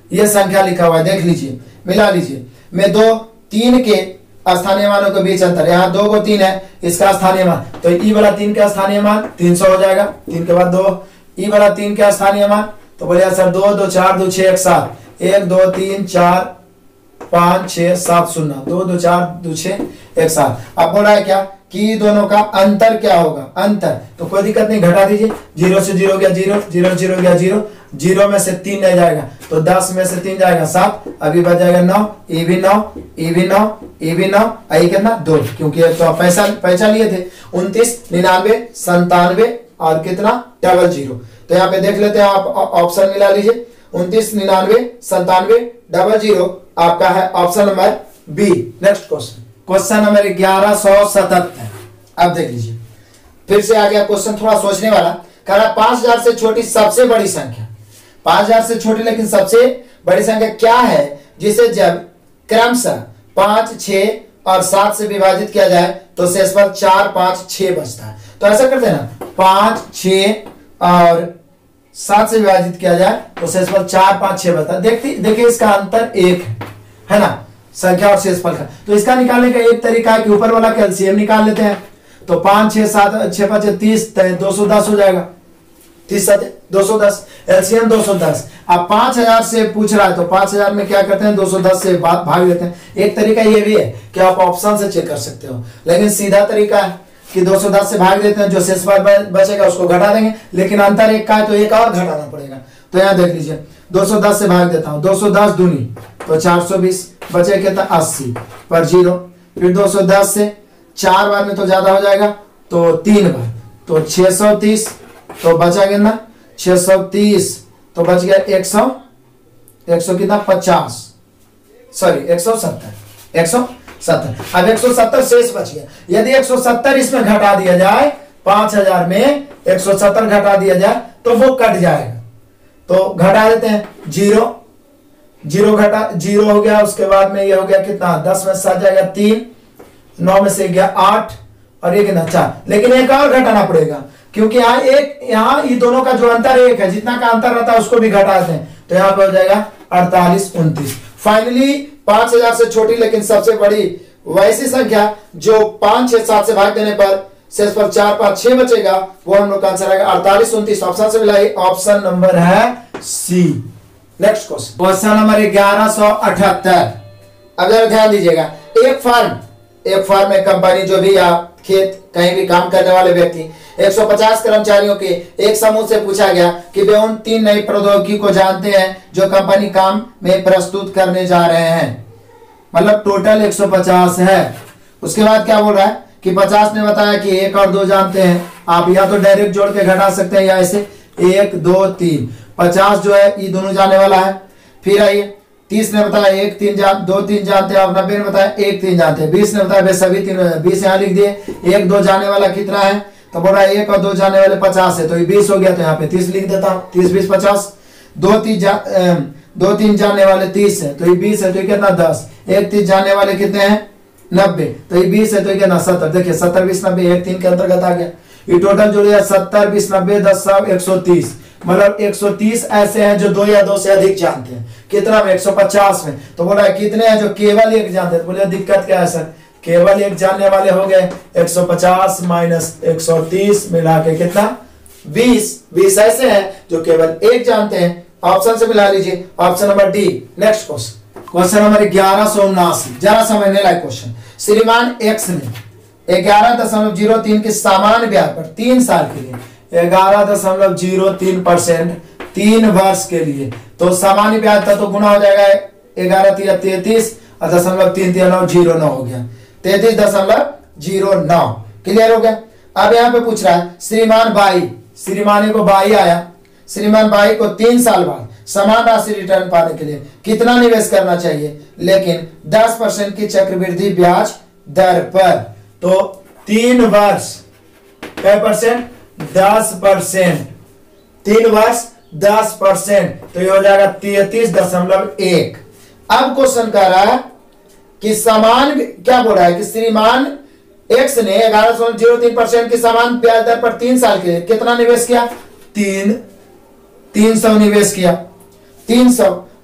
ये संख्या लिखा हुआ है, देख लीजिए, मिला लीजिए। में दो तीन के स्थानीय मानों के बीच अंतर, यहाँ दो को तीन है, इसका स्थानीय मान, तो ई वाला तीन का स्थानीय मान तीन सौ हो जाएगा। तीन के बाद दो, ई वाला तीन का स्थानीय मान, तो बोलिए सर दो दो चार दो छह एक सात, एक दो तीन चार पाँच छह सात शून्य, दो दो चार दो छह एक सात। अब बोला है क्या कि दोनों का अंतर क्या होगा, अंतर, तो कोई दिक्कत नहीं, घटा दीजिए। जीरो से जीरो गया जीरो, जीरो जीरो गया जीरो, जीरो में से तीन नहीं जाएगा तो दस में से तीन जाएगा सात, अभी बच जाएगा नौ, ये भी नौ, ये भी नौ, ये भी नौ, आई कितना दो, क्योंकि तो आप पैसा पैसा लिए थे। उनतीस निन्यानवे संतानवे और कितना डबल जीरो, तो यहाँ पे देख लेते हैं, आप ऑप्शन मिला लीजिए। उनतीस निन्यानवे संतानवे डबल जीरो आपका है option number B. Next question, question number ग्यारह सौ सतहत्तर। अब देख लीजिए, फिर से आ गया क्वेश्चन थोड़ा सोचने वाला। कह रहा पांच हजार से छोटी सबसे बड़ी संख्या, पांच हजार से छोटी लेकिन सबसे बड़ी संख्या क्या है जिसे जब क्रमशः पांच छह और सात से विभाजित किया जाए तो शेषफल चार पांच छह बचता है। तो ऐसा करते हैं ना, पांच छह और सात से विभाजित किया जाए तो शेषफल चार पांच छह बचता है। देखिए देखिए इसका अंतर एक है, है ना, संख्या और शेषफल का। तो इसका निकालने का एक तरीका है कि ऊपर वाला का एलसीएम निकाल लेते हैं। तो पांच छह सात छह पांच तीस, दो सौ दस हो जाएगा, तीस सात दो सौ दस, एलसीएम दो सौ दस। अब पांच हजार से पूछ रहा है तो पांच हजार में क्या करते हैं, दो सौ दस से बात भाग देते हैं। एक तरीका ये भी है कि आप ऑप्शन से चेक कर सकते हो, लेकिन सीधा तरीका है कि दो सौ दस से भाग देते हैं, जो शेषफल बचेगा उसको घटा देंगे, लेकिन अंतर एक का है तो एक और घटाना पड़ेगा। तो यहाँ देख लीजिए, दो सौ दस से भाग देता हूँ, दो सौ दस दूनी तो चार सौ बीस, बचे कितना अस्सी पर जीरो। फिर दो सौ दस से चार बार में तो ज्यादा हो जाएगा तो तीन बार, तो छह सौ तीस, तो बचा कितना छह सौ तीस, तो बच गया एक सौ एक सौ कितना पचास, सॉरी एक सौ सत्तर, एक सौ सत्तर। अब एक सौ सत्तर शेष बच गया। यदि एक सौ सत्तर इसमें घटा दिया जाए, पांच हजार में एक सौ सत्तर घटा दिया जाए तो वो कट जाएगा, तो घटा देते हैं। जीरो जीरो घटा जीरो हो गया, उसके बाद में ये हो गया कितना, दस में सात जाएगा तीन, नौ में से गया आठ और एक ना चार, लेकिन एक और घटाना पड़ेगा क्योंकि यहाँ एक, यहाँ ये दोनों का जो अंतर एक है, जितना का अंतर रहता है उसको भी घटाते हैं, तो यहाँ पे हो जाएगा अड़तालीस उनतीस। फाइनली पांच हजार से छोटी लेकिन सबसे बड़ी वैसी संख्या जो पांच छह सात से भाग देने पर शेषफल चार पांच छह बचेगा, वो हम लोग का आंसर आएगा अड़तालीस उनतीस। ऑप्शन से मिला, ऑप्शन नंबर है C. Next question, question number ग्यारह सौ अठहत्तर। अब जरा ध्यान दीजिएगा, एक फार्म एक फार्म में कंपनी, जो भी आप खेत कहीं भी काम करने वाले व्यक्ति, एक सौ पचास कर्मचारियों के एक समूह से पूछा गया कि वे उन तीन नई प्रौद्योगिकी को जानते हैं जो कंपनी काम में प्रस्तुत करने जा रहे हैं। मतलब टोटल एक सौ पचास है। उसके बाद क्या बोल रहा है कि पचास ने बताया कि एक और दो जानते हैं। आप या तो डायरेक्ट जोड़ के घटा सकते हैं या ऐसे एक दो तीन। पचास जो है ये दोनों जाने वाला है। फिर आइए, तीस ने बताया एक तीन जान दो तीन जानते हैं, और नब्बे ने बताया एक तीन जानते हैं। बीस ने बताया वे सभी तीन, बीस यहाँ लिख दिए। एक दो जाने वाला कितना है, तो बोल रहा है एक और दो जाने वाले पचास है, तो ये बीस हो गया, तो यहाँ पे तीस लिख देता हूँ। तीस बीस पचास। दो तीन जा, दो तीन जानने वाले तीस है, तो ये बीस है, तो ये कितना दस। एक तीन जानने वाले कितने हैं, नब्बे, तो ये बीस है, तो ये कितना सत्तर। देखिए सत्तर बीस नब्बे एक तीन के अंतर्गत आ गया। ये टोटल जोड़िए सत्तर बीस नब्बे दस सौ एक सौ तीस। मतलब एक सौ तीस ऐसे हैं जो दो या दो से अधिक जानते हैं। कितना में, एक सौ पचास में। तो बोला है कितने हैं जो केवल एक जानते हैं, तो बोले दिक्कत क्या है सर, केवल एक जानने वाले हो गए। एक सौ पचास माइनस एक सौ तीस मिला के कितना, बीस। बीस ऐसे हैं जो केवल एक जानते हैं। ऑप्शन से मिला लीजिए, option number D. Next question, question number ग्यारह सौ उन्नासी। जरा समझने लायक क्वेश्चन। श्रीमान एक्स ने ग्यारह दशमलव जीरो तीन के सामान्य ब्याज पर तीन साल के लिए ग्यारह दशमलव जीरो तीन परसेंट तीन वर्ष के लिए, तो सामान्य ब्याज था तो गुना हो जाएगा ग्यारह तीन तैतीस और दशमलव तीन तीन नौ जीरो नौ हो गया, तैतीस दशमलव जीरो नौ। क्लियर हो गया। अब यहाँ पे पूछ रहा है श्रीमान बाई, श्रीमान को बाई आया, श्रीमान बाई को तीन साल बाद समान राशि रिटर्न पाने के लिए कितना निवेश करना चाहिए, लेकिन दस परसेंट की चक्रवृद्धि ब्याज दर पर। तो तीन वर्ष क्या परसेंट, दस परसेंट, तीन वर्ष दस परसेंट, तो ये हो जाएगा तैतीस दशमलव एक। अब क्वेश्चन कह रहा है कि समान, क्या बोल रहा है कि श्रीमान एक्स ने ग्यारह दशमलव जीरो तीन परसेंट की समान ब्याज दर पर तीन साल के लिए कितना निवेश किया, तीन तीन सौ निवेश किया, तीन सौ।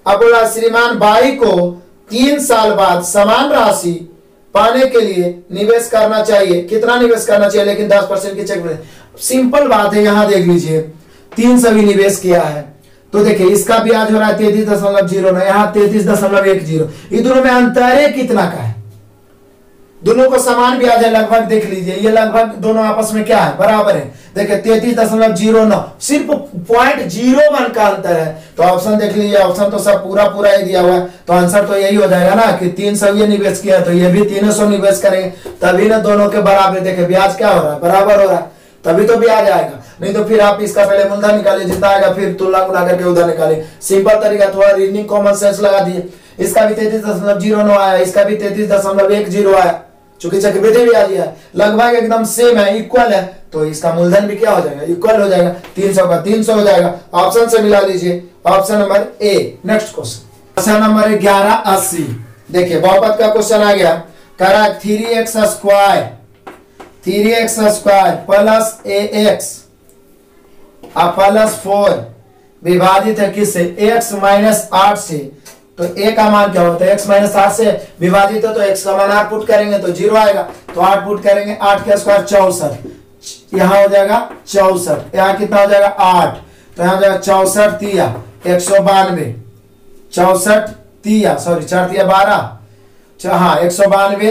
अब बोला श्रीमान बाई को तीन साल बाद समान राशि पाने के लिए निवेश करना चाहिए। कितना निवेश करना चाहिए, लेकिन दस परसेंट की चेक। सिंपल बात है, यहां देख लीजिए तीन सौ भी निवेश किया है तो देखिए इसका ब्याज हो रहा है तैतीस दशमलव जीरो नौ, यहाँ तैतीस दशमलव एक जीरो। ये दोनों में अंतर है कितना का है, दोनों को समान ब्याज है लगभग। देख लीजिए ये लगभग दोनों आपस में क्या है, बराबर है। देखिए तैतीस दशमलव जीरो नौ, सिर्फ पॉइंट जीरो वन का अंतर है। तो ऑप्शन देख लीजिए, ऑप्शन तो सब पूरा पूरा ही दिया हुआ है, तो आंसर तो यही हो जाएगा ना कि तीन सौ ये निवेश किया तो ये भी तीन सौ निवेश करेंगे, तभी ना दोनों के बराबर। देखिए ब्याज क्या हो रहा है, बराबर हो रहा है, तभी तो ब्याज आएगा। नहीं तो फिर आप इसका पहले मूलधन निकालिए, जितना आएगा फिर तुलना गुना करके उधर निकालिए। सिंपल तरीका, थोड़ा रीजनिंग कॉमन सेंस लगा दिए। इसका भी तैतीस दशमलव जीरो नौ आया, इसका भी तैतीस दशमलव एक जीरो आया, चूंकि चक्रवृद्धि ब्याज है लगभग एकदम सेम है, इक्वल है, तो इसका मूलधन भी क्या हो जाएगा, इक्वल हो जाएगा। तीन सौ का तीन सौ हो जाएगा। ऑप्शन से मिला लीजिए, option number A. Next question, question number ग्यारह अस्सी। देखिए बहुपद का क्वेश्चन आ गया, कह रहा है three x square three x square plus a x plus four विभाजित है किससे, एक्स माइनस आठ से। तो ए का मान क्या होता है, x माइनस आठ से विभाजित है तो x का मान आठ पुट करेंगे तो जीरो आएगा, तो आठ पुट करेंगे, आठ का स्क्वायर चौसठ, यहाँ हो जाएगा चौसठ, यहाँ कितना हो जाएगा आठ, तो यहाँ हो जाएगा चौसठ तिया एक सौ बानवे, चौसठ तिया सॉरी चार तिया बारह, हाँ एक सौ बानवे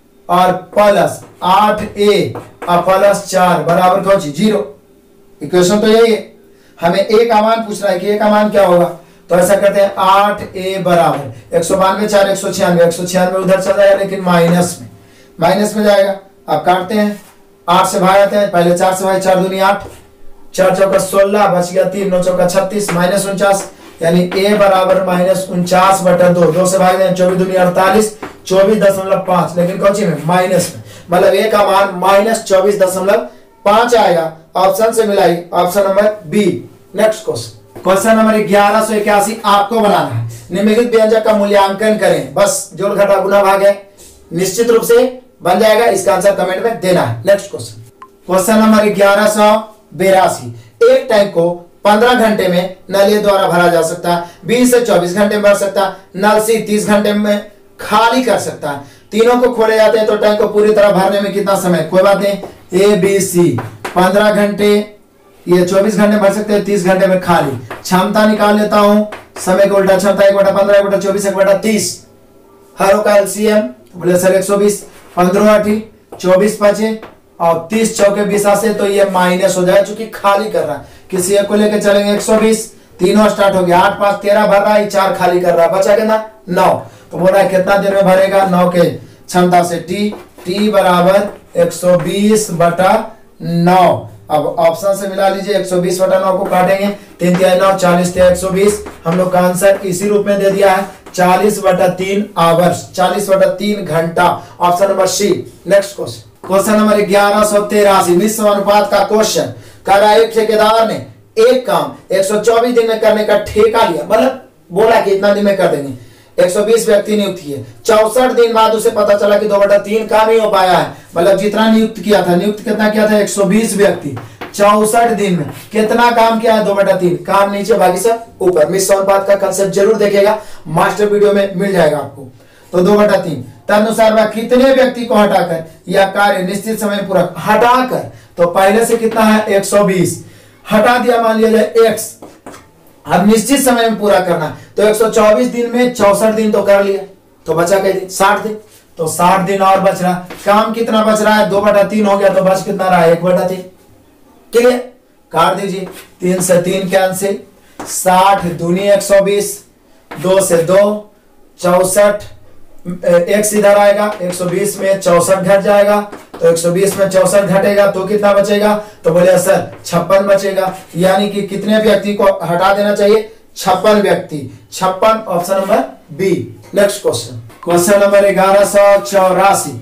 और प्लस आठ ए और प्लस चार बराबर कौन सी, जीरो। इक्वेशन तो यही है, हमें ए का मान पूछ रहा है कि ए का मान क्या होगा, तो ऐसा करते हैं आठ ए बराबर एक सौ बानवे चार एक सौ छियानवे, एक सौ छियानवे उधर चल जाएगा लेकिन माइनस में माइनस में जाएगा। अब काटते हैं, आठ से भाग आते हैं, पहले चार से भाई, चार दूनी आठ, चार चौका सोलह, बच गया तीन, नौ चौका छत्तीस, माइनस उनचास, यानी ए बराबर माइनस उनचास बटा दो, दो से भाग दें चौबीस दूनी अड़तालीस, चौबीस दशमलव पांच, लेकिन कौन सी में, माइनस में, मतलब ए का मान माइनस चौबीस दशमलव पांच आएगा। ऑप्शन से मिलाई, option number B. Next question, question number ग्यारह सौ इक्यासी आपको बनाना है। निम्नलिखित व्यंजक का मूल्यांकन करें, बस जोड़ घटा गुना भाग है, निश्चित रूप से बन जाएगा, इसका आंसर कमेंट में देना है। नेक्स्ट क्वेश्चन, क्वेश्चन नंबर ग्यारह सौ बेरासी। एक टैंक को पंद्रह घंटे में नल द्वारा भरा जा सकता है, बीस से चौबीस घंटे में भर सकता है, नल से तीस घंटे में खाली कर सकता है। तीनों को खोले जाते हैं तो टैंक को पूरी तरह भरने में कितना समय, कोई बात नहीं, ए बी सी, पंद्रह घंटे, ये चौबीस घंटे भर सकते हैं, तीस घंटे में खाली। क्षमता निकाल लेता हूं, समय को उल्टा, क्षमता एक बटा पंद्रह, एक बटा चौबीस, एक बटा तीस, हरों का एलसीएम बोले सर एक सौ बीस, पंद्रह अठी चौबीस पचे और तीस चौके बीस से, तो ये माइनस हो जाए चूंकि खाली कर रहा है। किसी एक को लेकर चलेंगे एक सौ बीस, तीनों स्टार्ट हो गया, आठ पांच तेरह भर रहा है, चार खाली कर रहा है, बचा कितना नौ, तो बोल रहा है कितना देर में भरेगा, नौ के क्षमता से टी टी बराबर एक सौ बीस बटा नौ। अब ऑप्शन से मिला लीजिए, एक सौ बीस बटा नौ को काटेंगे, तीन तिहाई नौ, चालीस तिहाई एक सौ बीस, हम लोग का आंसर इसी रूप में दे दिया है, चालीस बटा तीन आवर्स, चालीस बटा तीन घंटा। Option number C. Next question, question number ग्यारह सौ तिरासी मिश्र अनुपात का क्वेश्चन। कह रहा है एक ठेकेदार ने एक काम एक सौ चौबीस दिन में करने का ठेका लिया, मतलब बोला कि इतना दिन में कर देंगे, एक सौ बीस व्यक्ति नियुक्त किए, चौसठ दिन बाद उसे पता चला कि दो बटा तीन काम ही हो पाया है, मतलब जितना नियुक्त किया था, नियुक्त कितना किया था, एक सौ बीस व्यक्ति, चौसठ दिन में कितना काम किया है, दो बटा तीन, काम नीचे बाकी सब ऊपर। मिश्र अनुपात का कंसेप्ट जरूर देखेगा, मास्टर वीडियो में मिल जाएगा आपको। तो दो बटा तीन, तदनुसार वह कितने व्यक्ति को हटाकर यह कार्य निश्चित समय पूरा हटाकर, तो पहले से कितना है एक सौ बीस, हटा दिया मान लिया जाए x, अब निश्चित समय में पूरा करना, तो एक सौ चौबीस दिन में चौसठ दिन तो कर लिया, तो बचा कई दिन, साठ दिन, तो साठ दिन और बच रहा। काम कितना बच रहा है, दो बटा तीन हो गया, तो बच कितना रहा, एक बटा तीन। क्लियर, काट दीजिए, तीन से तीन कैंसिल, साठ दूनी एक सौ बीस, दो से दो चौसठ, एक इधर आएगा, एक सौ बीस में चौसठ घट जाएगा, तो एक सौ बीस में चौसठ घटेगा तो कितना बचेगा, तो बोले सर छप्पन बचेगा, यानी कि कितने व्यक्ति को हटा देना चाहिए, छप्पन व्यक्ति, छप्पन। Option number B. Next question, question number ग्यारह सौ चौरासी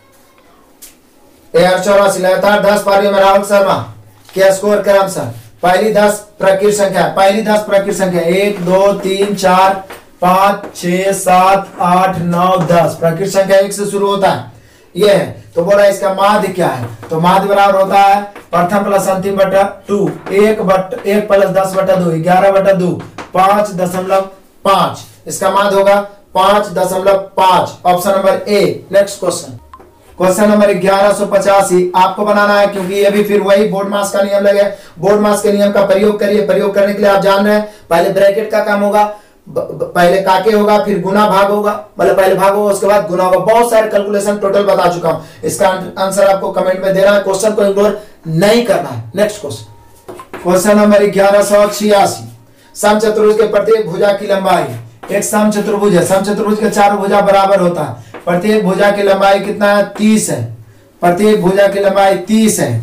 चौरासी लगातार दस पारियों में राहुल शर्मा के स्कोर क्रमशः पहली दस प्रकृत संख्या, पहली दस प्रकृत संख्या एक दो तीन चार पांच छह सात आठ नौ दस, प्रकृत संख्या एक से शुरू होता है, ये है। तो बोला इसका माध्य क्या है, तो माध्य बराबर होता है प्रथम प्लस अंतिम बटा टू, एक बट एक प्लस दस बटा दो, ग्यारह बटा दो, पांच दशमलव पांच, इसका मान होगा पांच दशमलव पांच, option number A. Next question, question number ग्यारह सौ पचासी आपको बनाना है, क्योंकि ये भी फिर वही बोर्ड मास का नियम लगे। बोर्ड मास के नियम का प्रयोग करिए। प्रयोग करने के लिए आप जान रहे हैं, पहले ब्रैकेट का काम होगा, पहले काके होगा, फिर गुना भाग होगा, मतलब पहले भाग होगा उसके बाद गुना होगा। बहुत सारे कैलकुलेशन टोटल बता चुका हूं, इसका आंसर आपको कमेंट में दे रहा है, क्वेश्चन को इग्नोर नहीं करना है। नेक्स्ट क्वेश्चन, क्वेश्चन नंबर ग्यारह सौ छियासी समचतुर्भुज के प्रत्येक भुजा की लंबाई, एक समचतुर्भुज है, समचतुर्भुज के चारों भुजा बराबर होता है, प्रत्येक भुजा की लंबाई कितना है, तीस है, प्रत्येक भुजा की लंबाई तीस है,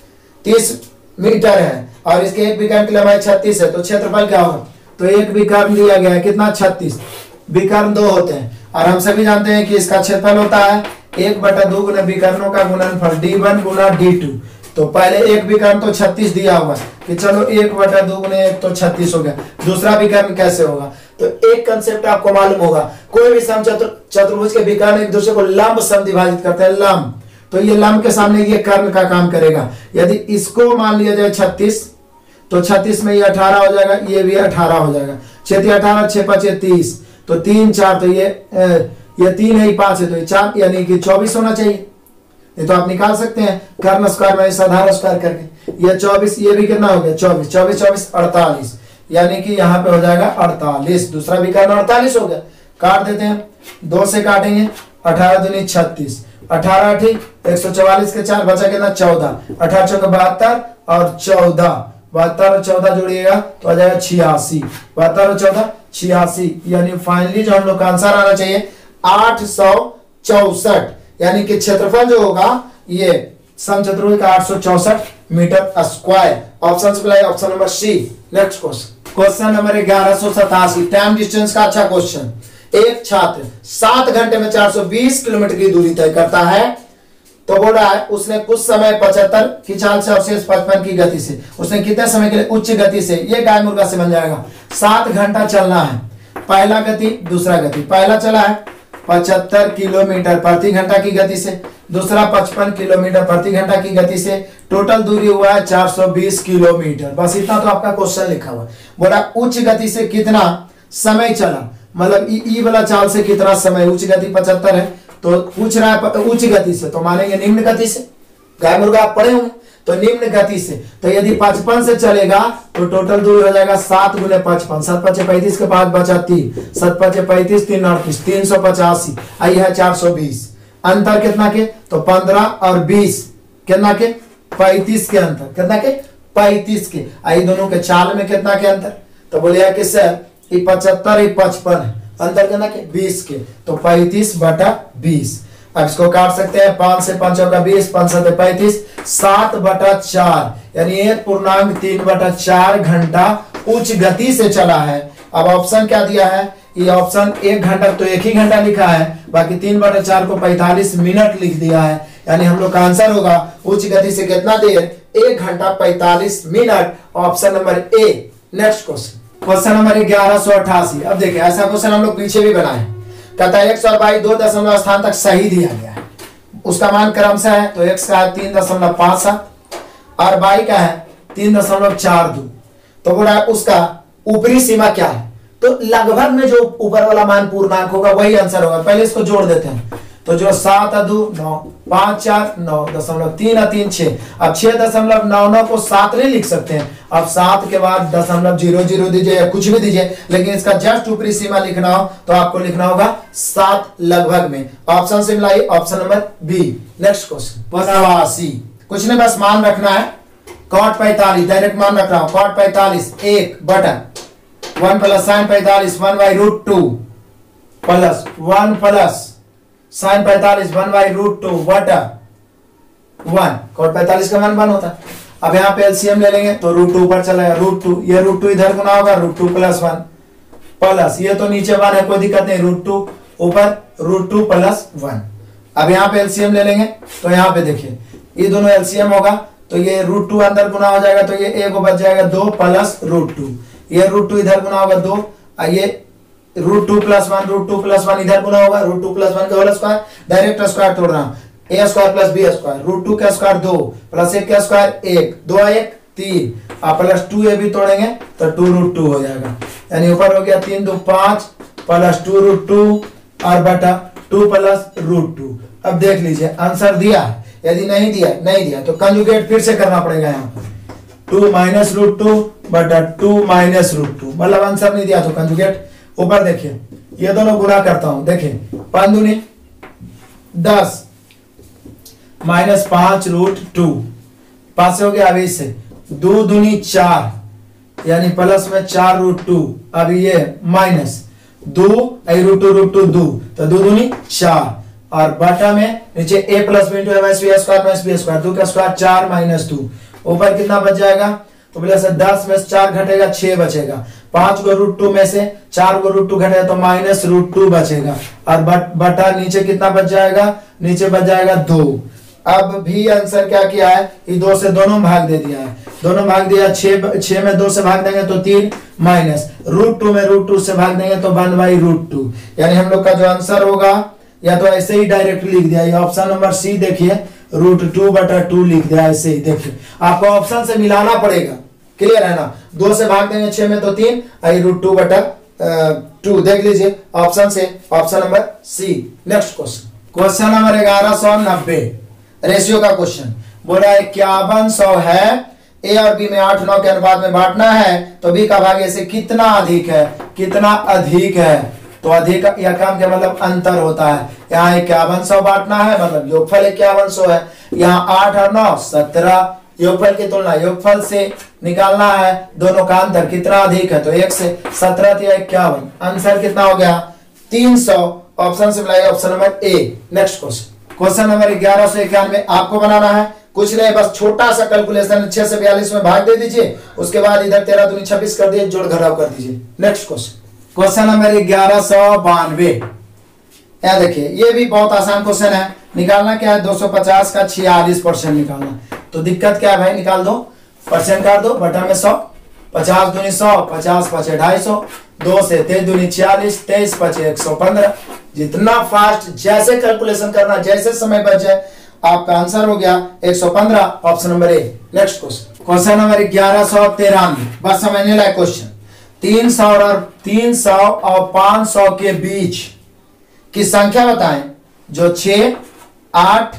तीस मीटर है, और इसके एक विकर्ण की लंबाई छत्तीस है, तो क्षेत्रफल क्या होगा, तो एक विकर्ण दिया गया है कितना, छत्तीस, विकर्ण दो होते हैं, और हम सभी जानते हैं कि इसका क्षेत्रफल होता है एक बटा दो गुना विकर्णों का गुणनफल डी वन गुना डी टू। तो पहले एक विकर्ण तो छत्तीस दिया हुआ कि चलो एक बटा दो गुने एक तो छत्तीस हो गया, दूसरा विकर्ण कैसे होगा, तो एक कंसेप्ट आपको मालूम होगा, कोई भी समचतुर्भुज के विकर्ण एक दूसरे को लंब समद्विभाजित करते हैं, लंब, तो ये लंब के सामने ये कर्ण का काम करेगा। यदि इसको मान लिया जाए छत्तीस, तो छत्तीस में ये अठारह हो जाएगा, ये भी अठारह हो जाएगा, छत्तीस अठारह, छह पचे तीस, तो तीन चार, तो ये ये तीन है, पांच है, तो ये चार, यानी कि चौबीस होना चाहिए। ये तो आप निकाल सकते हैं कर्ण स्क्वायर में साधारण स्क्वायर करके, ये चौबीस, ये भी कितना हो गया, चौबीस, चौबीस चौबीस अड़तालीस, यानी कि यहाँ पे हो जाएगा अड़तालीस, दूसरा विकर्ण अड़तालीस हो गया। काट देते हैं, दो से काटेंगे, अठारह दूनी छत्तीस, अठारह अठी एक सौ चौवालीस के चार, बचा कितना, चौदह, अठारह चौदह बहत्तर, और चौदह, बहत्तर और चौदह जोड़िएगा तो आ जाएगा छियासी, बहत्तर और चौदह छियासी, यानी फाइनली जो हम लोग का आंसर आना चाहिए आठ सौ चौसठ, यानी कि क्षेत्रफल जो होगा ये समचतुर्भुज का आठ सौ चौसठ metre square. Option option number C. Next question, question number ग्यारह सौ सतासी टाइम डिस्टेंस का अच्छा क्वेश्चन। एक छात्र सात घंटे में चार सौ बीस किलोमीटर की दूरी तय करता है, तो बोल रहा है उसने कुछ समय पचहत्तर की चाल से अवशेष पचपन की गति से, उसने कितने समय के लिए उच्च गति से, ये गाय मुर्गा से बन जाएगा, सात घंटा चलना है, पहला गति दूसरा गति, पहला चला है पचहत्तर किलोमीटर प्रति घंटा की गति से, दूसरा पचपन किलोमीटर प्रति घंटा की गति से, टोटल दूरी हुआ है चार सौ बीस किलोमीटर। बस इतना तो आपका क्वेश्चन लिखा हुआ है। बोला उच्च गति से कितना समय चला, मतलब ई, ई वाला चाल से कितना समय, उच्च गति पचहत्तर है, तो पूछ रहा है उच्च गति से, तो मानेंगे निम्न गति से, गाय मुर्गा आप पढ़े होंगे, तो निम्न गति से, तो यदि पचपन से चलेगा तो टोटल दूरी हो जाएगा सात गुने पचपन, सात पचे पैंतीस के बाद बचा तीन, सात पचे पैंतीस, तीन अड़तीस, तीन सौ पचासी, आई है चार सौ बीस, अंतर कितना के, तो पंद्रह और बीस कितना के, पैंतीस के अंतर, कितना के, पैंतीस के, आई दोनों के चाल में कितना के अंतर, तो बोलिए कि सर ये पचहत्तर ये पचपन है, अंतर कितना के, बीस के, तो पैंतीस बटा बीस। अब इसको काट सकते हैं, पांच से पांचों का बीस, पांच सौ पैंतीस, सात बटा चार, यानी एक पूर्णांक तीन बटा चार घंटा उच्च गति से चला है। अब ऑप्शन क्या दिया है, ये ऑप्शन एक घंटा तो एक ही घंटा लिखा है, बाकी तीन बटा चार को पैंतालीस मिनट लिख दिया है, यानी हम लोग का आंसर होगा उच्च गति से कितना देर, एक घंटा पैंतालीस minute, option number A. Next question, question number ग्यारह सौ अठासी। अब देखिए ऐसा क्वेश्चन हम लोग पीछे भी बनाए, कहता है एक्स और वाई दो दशमलव स्थान तक सही दिया गया है, उसका मान क्रमशः है, तो एक्स का है तीन दशमलव पांच सात और वाई का है तीन दशमलव चार दो, तो बोला है उसका ऊपरी सीमा क्या है, तो लगभग में जो ऊपर वाला मान पूर्णांक होगा वही आंसर होगा। पहले इसको जोड़ देते हैं, तो जो सात अदू नौ, पांच चार नौ दशमलव तीन तीन छह, अब छह दशमलव नौ नौ को सात नहीं लिख सकते हैं, अब सात के बाद दशमलव जीरो जीरो दीजिए या कुछ भी दीजिए, लेकिन इसका जस्ट ऊपरी सीमा लिखना हो तो आपको लिखना होगा सात लगभग में। ऑप्शन से मिलाइए, option number B. Next question, नवासी, कुछ नहीं बस मान रखना है, कॉट पैंतालीस डायरेक्ट मान रख रहा हूं, कॉट पैंतालीस एक बटन वन प्लस साइन पैंतालीस one by root two plus one plus sine पैंतालीस वन बाई रूट टू बटा वन, कॉट पैंतालीस का वन वन होता है। अब यहाँ पे एलसीएम ले लेंगे तो रूट टू ऊपर चलेगा, रूट टू, ये रूट टू इधर गुना होगा, root two plus one plus ये तो नीचे वन है कोई दिक्कत नहीं, रूट टू ऊपर रूट टू प्लस वन। अब यहाँ पे एलसीएम ले लेंगे तो यहाँ पे देखिए ये दोनों एलसीएम होगा, तो ये रूट टू अंदर गुना हो जाएगा, तो ये एक बच जाएगा दो प्लस रूट टू, ये रूट टू इधर गुना होगा दो, ये root two plus one, root two plus one इधर गुना होगा, रूट टू प्लस वन का होल स्क्वायर, डायरेक्ट स्क्वायर तोड़ रहा हूं, a square plus b square, root two का स्क्वायर दो प्लस एक का स्क्वायर एक, दो एक तीन, और प्लस टू ए भी तोड़ेंगे तो टू रूट टू हो जाएगा। यानी ऊपर हो गया तीन दो पांच प्लस टू रूट टू और बटा टू प्लस रूट टू। अब देख लीजिए आंसर दिया है, यदि नहीं दिया नहीं दिया तो कंजुगेट फिर से करना पड़ेगा यहाँ पर, टू माइनस रूट टू बटा टू माइनस रूट टू, मतलब आंसर नहीं दिया तो कंजुगेट। ऊपर देखिए ये दोनों गुणा करता हूं, देखिए पांच दूनी दस माइनस पांच रूट टू, पांच से हो गया, अभी से दो दूनी चार यानी प्लस में चार रूट टू, अभी ये माइनस दो रूट टू रूट टू दो, तो दो दूनी चार और बटा में नीचे a plus b into a minus B square minus B square, दो का स्क्वायर चार माइनस दो, ऊपर कितना बच जाएगा, तो बोले से दस में से चार घटेगा छह बचेगा, पांच को रूट टू में से चार को रूट टू घटेगा तो माइनस रूट टू बचेगा और बट, बटा नीचे कितना बच जाएगा, नीचे बच जाएगा दो। अब भी आंसर क्या किया है, ये दो से दोनों भाग दे दिया है, दोनों भाग दिया, छह छह में दो से भाग देंगे तो तीन माइनस रूट टू में रूट टू से भाग देंगे तो वन बाई रूट टू, यानी हम लोग का जो आंसर होगा या तो ऐसे ही डायरेक्ट लिख दिया, ये ऑप्शन नंबर सी देखिए रूट टू बटा टू लिख दिया, ऐसे ही देखिए आपको ऑप्शन से मिलाना पड़ेगा, क्लियर है ना, दो से भाग देंगे छह में तो तीन, आई रूट टू बटा टू, देख लीजिए ऑप्शन से, option number C. Next question, question number ग्यारह सौ नब्बे रेशियो का क्वेश्चन, बोला इक्यावन सौ है, ए और बी में आठ नौ के अनुपात में बांटना है, तो बी का भाग से कितना अधिक है, कितना अधिक है, तो अधिक या कम के मतलब अंतर होता है, यहाँ इक्यावन सौ बांटना है मतलब योगफल इक्यावन सौ है, यहाँ आठ और नौ सत्रह, योगफल की तुलना योगफल से निकालना है, दोनों का अंतर कितना अधिक है, तो एक से सत्रह या इक्यावन, आंसर कितना हो गया तीन सौ, ऑप्शन से मिलाइए option number A. Next question, question number ग्यारह सौ इक्यानवे आपको बनाना है, कुछ नहीं बस छोटा सा कैलकुलेशन, छह से बयालीस में भाग दे दीजिए, उसके बाद इधर तेरह दूनी छब्बीस कर दिए, जोड़ घटाव कर दीजिए। नेक्स्ट क्वेश्चन, क्वेश्चन नंबर ग्यारह सौ बानवे, यह देखिए ये भी बहुत आसान क्वेश्चन है, निकालना क्या है, दो सौ पचास का छियालीस परसेंट निकालना, तो दिक्कत क्या है भाई, निकाल दो, परसेंट काट दो, बटा में सौ, पचास दूनी सौ, पचास पचे ढाई सौ, दो से तेईस दूनी छियालीस, तेईस पचे एक सौ पंद्रह, जितना फास्ट जैसे कैलकुलेशन करना, जैसे समय बच जाए, आपका आंसर हो गया एक सौ पंद्रह, option number A. Next question, question number ग्यारह सौ तिरानवे, बस समझने लायक क्वेश्चन, तीन सौ और तीन सौ और पांच सौ के बीच की संख्या बताएं जो छह आठ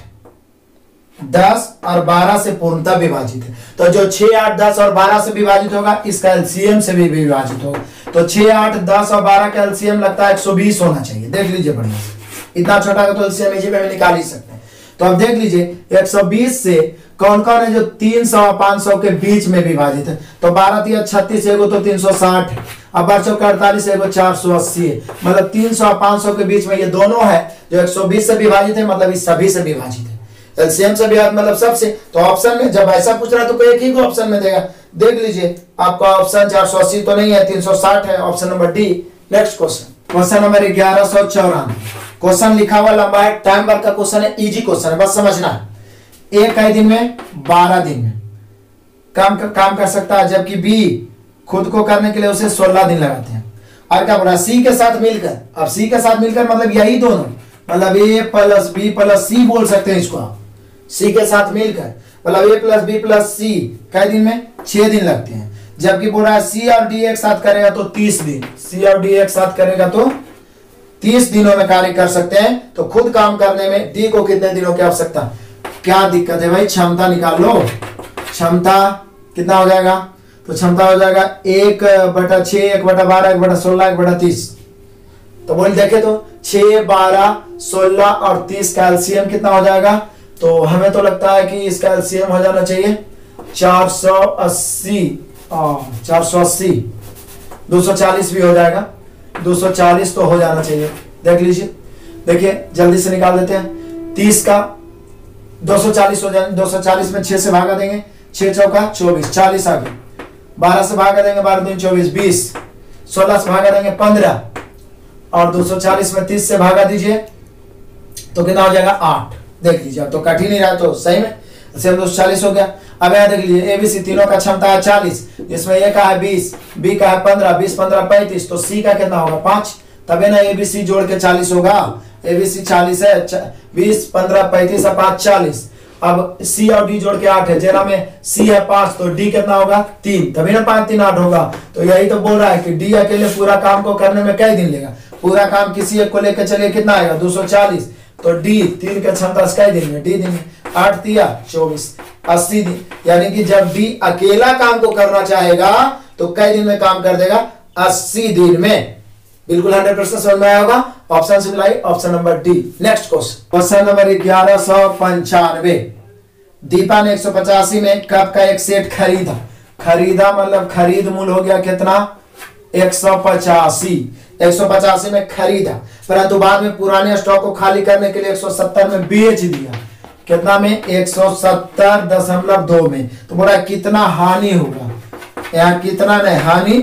दस और बारह से पूर्णतः विभाजित है, तो जो छह आठ दस और बारह से विभाजित होगा इसका एलसीएम से भी विभाजित होगा, तो छह आठ दस और बारह का एलसीएम लगता है एक सौ बीस होना चाहिए, देख लीजिए बढ़िया से, इतना छोटा का तो एलसीएम इजी में निकाल ही सकते हैं, तो अब देख लीजिए एक सौ बीस से कौन कौन है जो तीन सौ और पांच सौ के बीच में विभाजित है, तो बारह तीन छत्तीस, एगो तो तीन सौ साठ है, अब बारह चौक अड़तालीस, एगो चार सौ अस्सी है, मतलब तीन सौ और पांच सौ के बीच में ये दोनों है जो एक सौ बीस से विभाजित है, मतलब इस सभी से विभाजित है, एलसीएम से भी मतलब सबसे, तो ऑप्शन में जब ऐसा पूछ रहा है तो कोई एक ही को ऑप्शन में देगा, देख लीजिए आपका ऑप्शन चार सौ अस्सी तो नहीं है, तीन सौ साठ है, option number D. Next question, question number ग्यारह सौ चौरानवे, क्वेश्चन लिखा हुआ लंबा है, टाइम वर्क का क्वेश्चन है, इजी क्वेश्चन है, बस समझना है, एक है दिन में बारह दिन में काम कर, काम कर सकता है, जबकि बी खुद को करने के लिए उसे सोलह दिन लगाते हैं, और क्या बोला सी के साथ मिलकर, अब सी के साथ मिलकर मतलब यही दोनों, मतलब a plus B plus c बोल सकते हैं इसको आप, सी के साथ मिलकर मतलब a plus B plus c कई दिन में छह दिन लगते हैं, जबकि बोल रहा है सी और डी एक साथ करेगा तो तीस दिन, सी और डी एक साथ करेगा तो तीस दिनों में कार्य कर सकते हैं, तो खुद काम करने में डी को कितने दिनों की आवश्यकता, क्या दिक्कत है भाई, क्षमता निकाल लो, क्षमता कितना हो जाएगा, तो क्षमता हो जाएगा एक बटा छह, एक बटा बारह, एक बटा सोलह, एक बटा तीस, तो बोल देखे तो छह बारह सोलह और तीस का एलसीएम कितना हो जाएगा, तो हमें तो लगता है कि इसका एलसीएम हो जाना चाहिए चार सौ अस्सी, चार सौ अस्सी, दो सौ चालीस भी हो जाएगा, दो सौ चालीस तो हो जाना चाहिए, देख लीजिए, देखिए जल्दी से निकाल देते हैं, तीस का दो सौ चालीस हो जाएगा, दो सौ चालीस में छह से भागा देंगे, छह चौका चौबीस, चालीस आ गए, बारह से भागा देंगे, बारह दिन चौबीस, बीस, सोलह से भागा देंगे पंद्रह, और दो सौ चालीस में तीस से भागा दीजिए तो कितना हो जाएगा आठ, देख लीजिए, अब तो कट ही नहीं रहा, तो सही में दो सौ चालीस हो गया। अब यहाँ देख लीजिए एबीसी तीनों का क्षमता है चालीस, जिसमें ए का है बीस, बी का है पंद्रह, बीस पंद्रह पैंतीस, तो सी का कितना होगा पांच, तबे ना एबीसी जोड़ के चालीस होगा, एबीसी चालीस है, बीस पंद्रह पैंतीस और पांच चालीस, अब सी और डी जोड़ के आठ है, जेना में सी है पांच तो डी कितना होगा तीन, तभी ना पांच तीन आठ होगा। तो यही तो बोल रहा है कि डी अकेले पूरा काम को करने में कई दिन लेगा, पूरा काम किसी एक को लेकर चलिए कितना आएगा दो सौ चालीस, तो डी तीन के क्षमता कई दिन में, डी दिन में आठ दिया चौबीस, अस्सी दिन। यानी कि जब डी अकेला काम को करना चाहेगा तो कई दिन में काम कर देगा, अस्सी दिन में। बिल्कुल हंड्रेड परसेंट समझ में आया होगा। ऑप्शन से मिलाई option number D. Next question, question number ग्यारह सौ पंचानवे। दीपा ने एक सौ पचासी में कप का एक सेट खरीदा, खरीदा मतलब खरीद मूल हो गया कितना एक सौ पचासी, एक सौ पचासी में खरीदा, परंतु बाद में पुराने स्टॉक को खाली करने के लिए एक सौ सत्तर में बेच दिया, कितना में एक सौ सत्तर दशमलव दो में। तो बोला कितना हानि होगा, यहाँ कितना नहीं हानि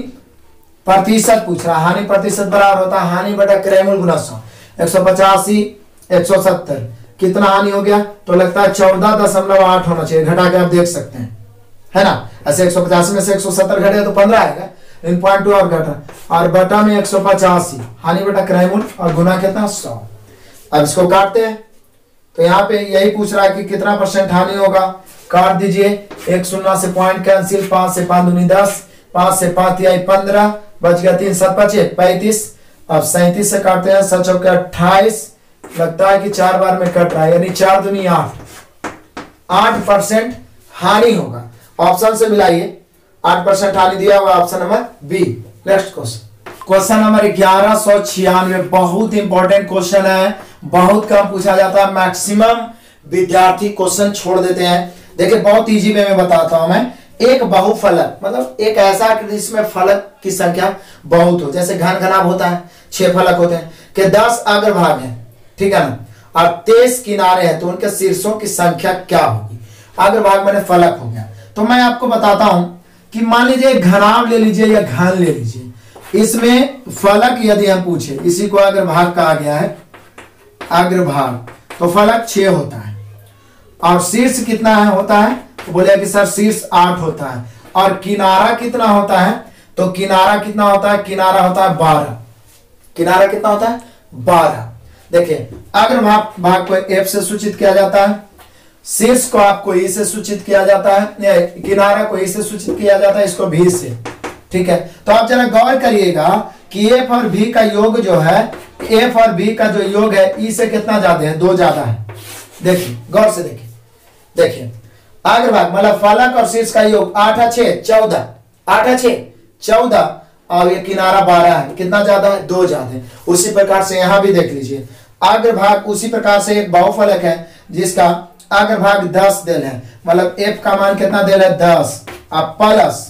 प्रतिशत पूछ रहा, हानि प्रतिशत बराबर होता है हानि बटा क्रय मूल गुना सौ। एक सौ पचासी एक सौ सत्तर कितना हानि हो गया, तो लगता है चौदह दशमलव आठ होना चाहिए, घटा के आप देख सकते हैं है ना। ऐसे एक सौ पचासी में से एक सौ सत्तर घटे तो पंद्रह आएगा, इन पॉइंट टू और घटा, और बटा में एक सौ पचासी हानि बटा क्रय मूल और गुना कितना सौ। अब इसको काटते हैं तो यहाँ पे यही पूछ रहा है कि कितना परसेंट हानि होगा, काट दीजिए, एक शून्य से पॉइंट कैंसिल, पांच से पांच दूनी दस, पांच से पांच तिहाई पंद्रह, बच गया तीन सात पचे पैंतीस। अब सैंतीस से काटते हैं, सौ चौके अट्ठाईस, लगता है कि चार बार में कट रहा है, यानी चार दूनी आठ, आठ परसेंट हानि होगा। ऑप्शन से मिलाइए, आठ परसेंट हानि दिया हुआ option number B. Next question, question number ग्यारह सौ छियानवे, बहुत इंपॉर्टेंट क्वेश्चन है, बहुत कम पूछा जाता है, मैक्सिमम विद्यार्थी क्वेश्चन छोड़ देते हैं। देखिए बहुत इजी वे में बताता हूं मैं। एक बहुफलक मतलब एक ऐसा आकृति जिसमें फलक की संख्या बहुत हो, जैसे घन घनाभ होता है, छह फलक होते हैं, कि दस अग्रभाग है, ठीक है ना, और तेईस किनारे हैं, तो उनके शीर्षों की संख्या क्या होगी। अग्रभाग मैंने फलक हो गया, तो मैं आपको बताता हूं कि मान लीजिए घनाभ ले लीजिए या घन ले लीजिए, इसमें फलक यदि हम पूछे, इसी को अग्रभाग कहा गया है, अग्रभाग, तो फलक छह होता है, और शीर्ष कितना है होता है, तो बोले कि सर शीर्ष आठ होता है, और किनारा कितना होता है, तो किनारा कितना होता है, किनारा होता है बारह, किनारा कितना होता है बारह। देखिए अग्रभाग भाग को एफ से सूचित किया जाता है, शीर्ष को आपको ई से सूचित किया जाता है, किनारा को ई से सूचित किया जाता है, इसको भी से, ठीक है। तो आप जरा गौर करिएगा कि एफ और भी का योग जो है, एफ और भी का जो योग है ई से कितना ज्यादा है, दो ज्यादा है। देखिए गौर से देखिए, देखिए अग्रभाग मतलब फलक और शीर्ष का योग आठ छह चौदह, आठ छह चौदह, और ये किनारा बारह है, कितना ज्यादा है, दो ज्यादा है। उसी प्रकार से यहां भी देख लीजिए, अग्रभाग उसी प्रकार से एक बहुफलक है जिसका अग्रभाग दस दिल है, मतलब एफ का मान कितना दिल है दस, अब प्लस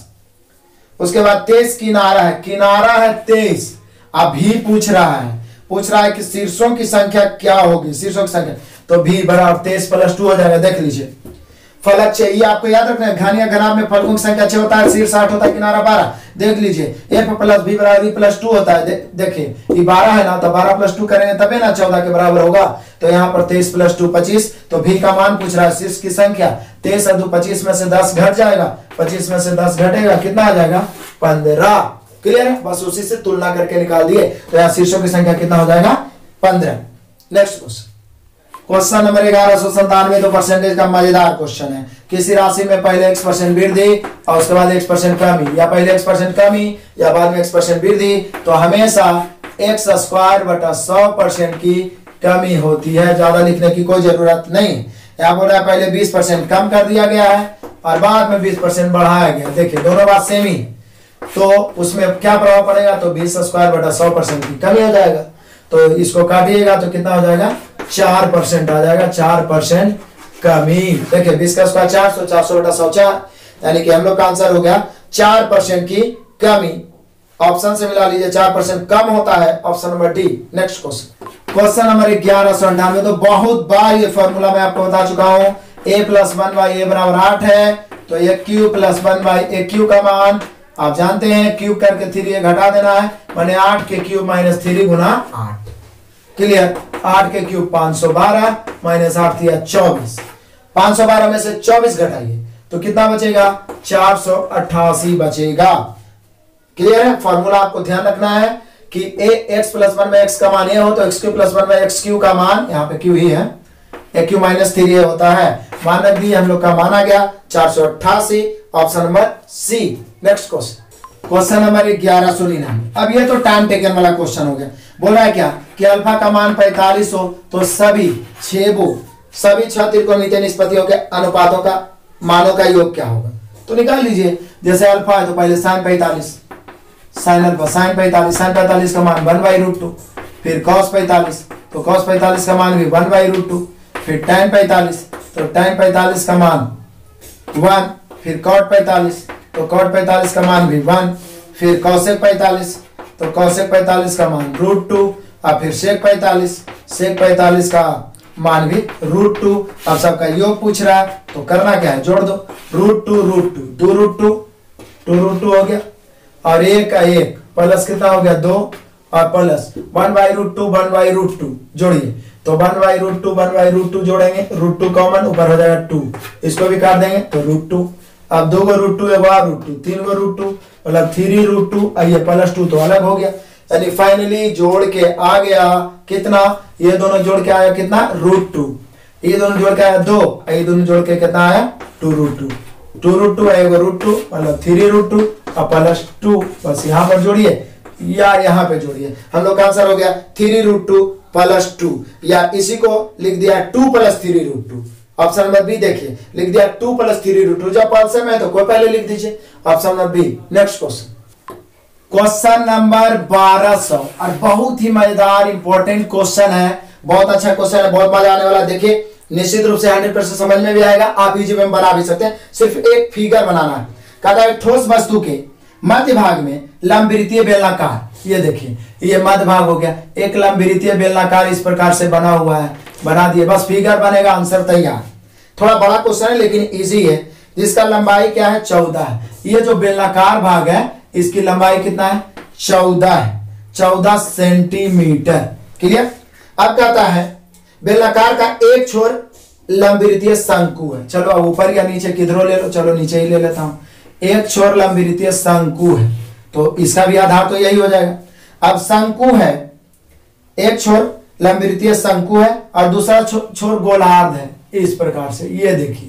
उसके बाद तेईस किनारा है, किनारा है तेईस, अब भी पूछ रहा है, पूछ रहा है कि शीर्षों की संख्या क्या होगी, शीर्षों की संख्या, तो भी बराबर तेईस प्लस टू हो जाएगा। देख लीजिए फलक छह, ये आपको याद रखना है, घन या घनाभ में फलकों की संख्या छह होता है, शीर्ष आठ होता है, किनारा बारह। देख लीजिए एफ प्लस बी बराबर प्लस टू होता है, दे, देखिए ये बारह है ना, तो बारह प्लस टू करेंगे तबे ना चौदह के बराबर होगा, तो यहाँ पर तेईस प्लस टू पच्चीस, तो भी का मान पूछ रहा है, शीर्ष की संख्या तेईस और दो पच्चीस में से दस घट जाएगा, पच्चीस में से दस घटेगा, कितना आ जाएगा पंद्रह। क्लियर है, बस उसी से तुलना करके निकाल दिए, तो यहाँ शीर्षों की संख्या कितना हो जाएगा पंद्रह। नेक्स्ट क्वेश्चन, क्वेश्चन नंबर ग्यारह सौ संतानवे, तो परसेंटेज का मजेदार क्वेश्चन है। किसी राशि में पहले एक्स परसेंट वृद्धि और उसके बाद एक्स परसेंट कमी, या पहले एक्स परसेंट कमी या बाद में एक्स परसेंट वृद्धि, तो हमेशा एक्स स्क्वायर बटा सौ परसेंट की कमी होती है, ज्यादा लिखने की कोई जरूरत नहीं। यहाँ बोल रहा है पहले बीस परसेंट कम कर दिया गया है और बाद में बीस परसेंट बढ़ाया गया, देखिए दोनों बात सेम ही, तो उसमें क्या प्रभाव पड़ेगा, तो बीस स्क्वायर बटा सौ परसेंट की कमी हो जाएगा, तो इसको काटिएगा तो कितना हो जाएगा चार परसेंट आ जाएगा, चार परसेंट कमी। देखिए बीस का स्क्वायर चार सौ, चार सौ बटा सौ चार, यानी कि हम लोग का आंसर हो गया चार परसेंट की कमी। ऑप्शन से मिला लीजिए, चार परसेंट कम होता है, option number D. Next question, question number ग्यारह सौ अंठानवे, तो बहुत बार ये फॉर्मूला मैं आपको बता चुका हूँ, a plus one by a बराबर आठ है, तो ये q plus one by a q का मान आप जानते हैं, क्यूब करके थ्री ए घटा देना है, मैंने आठ के क्यूब माइनस थ्री गुना आठ। क्लियर, आठ के क्यूब पांच सौ बारह माइनस आठ दिया चौबीस, पांच सौ बारह में से चौबीस घटाइए तो कितना बचेगा, चार सौ अट्ठासी बचेगा। क्लियर है, फॉर्मूला आपको ध्यान रखना है कि ए एक्स प्लस वन में एक्स का मान ये हो तो एक्स क्यू प्लस वन में एक्स क्यू का मान, यहाँ पे क्यू ही है, a q minus three a होता है, मानक भी हम लोग का माना गया चार सौ अट्ठासी, option number C. Next question, question number ग्यारह सौ निन्यानवे। अब ये तो टाइम टेकन वाला क्वेश्चन हो गया। बोला है क्या कि अल्फा का मान पैंतालीस हो तो सभी छेबो सभी छह त्रिकोणमितीय निष्पत्तियों के अनुपातों का मानों का योग क्या होगा? तो निकाल लीजिए। जैसे अल्फा है तो पहले साइन पैंतालीस, साइन अल्फा साइन पैंतालीस, साइन पैंतालीस का मान वन बाई रूट टू, फिर कॉस पैंतालीस तो कॉस पैंतालीस का मान भी वन बाई रूट टू, फिर टैन पैंतालीस तो टैन पैंतालीस का मान वन, फिर कॉट पैंतालीस तो कॉट पैंतालीस का मान भी वन, फिर कॉसेक पैंतालीस तो कॉसेक पैंतालीस का मान रूट टू, और फिर सेक पैंतालीस सेक पैंतालीस का मान भी रूट टू। अब सबका योग पूछ रहा है तो करना क्या है, जोड़ दो। Root two root two two root two two root two हो गया, और एक का एक प्लस कितना हो गया दो, और plus one by root two one by root two जोड़िए तो one by root two one by root two जोड़ेंगे, रूट टू कॉमन ऊपर हो जाएगा टू, इसको भी काट देंगे तो रूट टू। अब दो गो रूट टू एक बार रूट टू, तीन गो रूट टू मतलब थ्री रूट टू, ये प्लस टू तो अलग हो गया, यानी फाइनली जोड़ के आ गया कितना, ये दोनों जोड़ के आया कितना रूट टू, ये दोनों जोड़ के आया दो, ये दोनों जोड़ के कितना आया two root two, two root two आएगा रूट टू मतलब थ्री रूट टू और प्लस टू, बस यहाँ पर जोड़िए या यहाँ पे जोड़िए, हम लोग का आंसर हो गया three root two plus two, या इसी को लिख दिया two plus three root two. Option number B देखिए, लिख दिया two plus three root two, जब ऑप्शन में है तो कोई पहले लिख दीजिए, option number B. Next question, question number बारह सौ, और बहुत ही मजेदार इंपॉर्टेंट क्वेश्चन है, बहुत अच्छा क्वेश्चन है, बहुत मजा आने वाला है। देखिए निश्चित रूप से हंड्रेड परसेंट समझ में भी आएगा, आप इजी में बना भी सकते हैं, सिर्फ एक फिगर बनाना है। कहता है ठोस वस्तु के मध्य भाग में लंबवृत्तीय बेलनाकार, ये देखिए ये मध्य भाग हो गया, एक लंबवृत्तीय बेलनाकार इस प्रकार से बना हुआ है, बना दिए, बस फिगर बनेगा, आंसर तैयार। थोड़ा बड़ा क्वेश्चन है लेकिन इजी है, जिसका लंबाई क्या है चौदह है, ये जो बेलनाकार भाग है इसकी लंबाई कितना है चौदह है, चौदह सेंटीमीटर। क्लियर। अब कहता है बेलनाकार का एक छोर लंबवृत्तीय शंकु है, चलो अब ऊपर या नीचे किधरों ले लो, चलो नीचे ही ले लेता हूं, एक छोर लंबवृत्तीय शंकु है तो इसका भी आधार तो यही हो जाएगा। अब शंकु है, एक छोर लंबवृत्तीय शंकु है और दूसरा छोर गोलार्ध है, इस प्रकार से, ये देखिए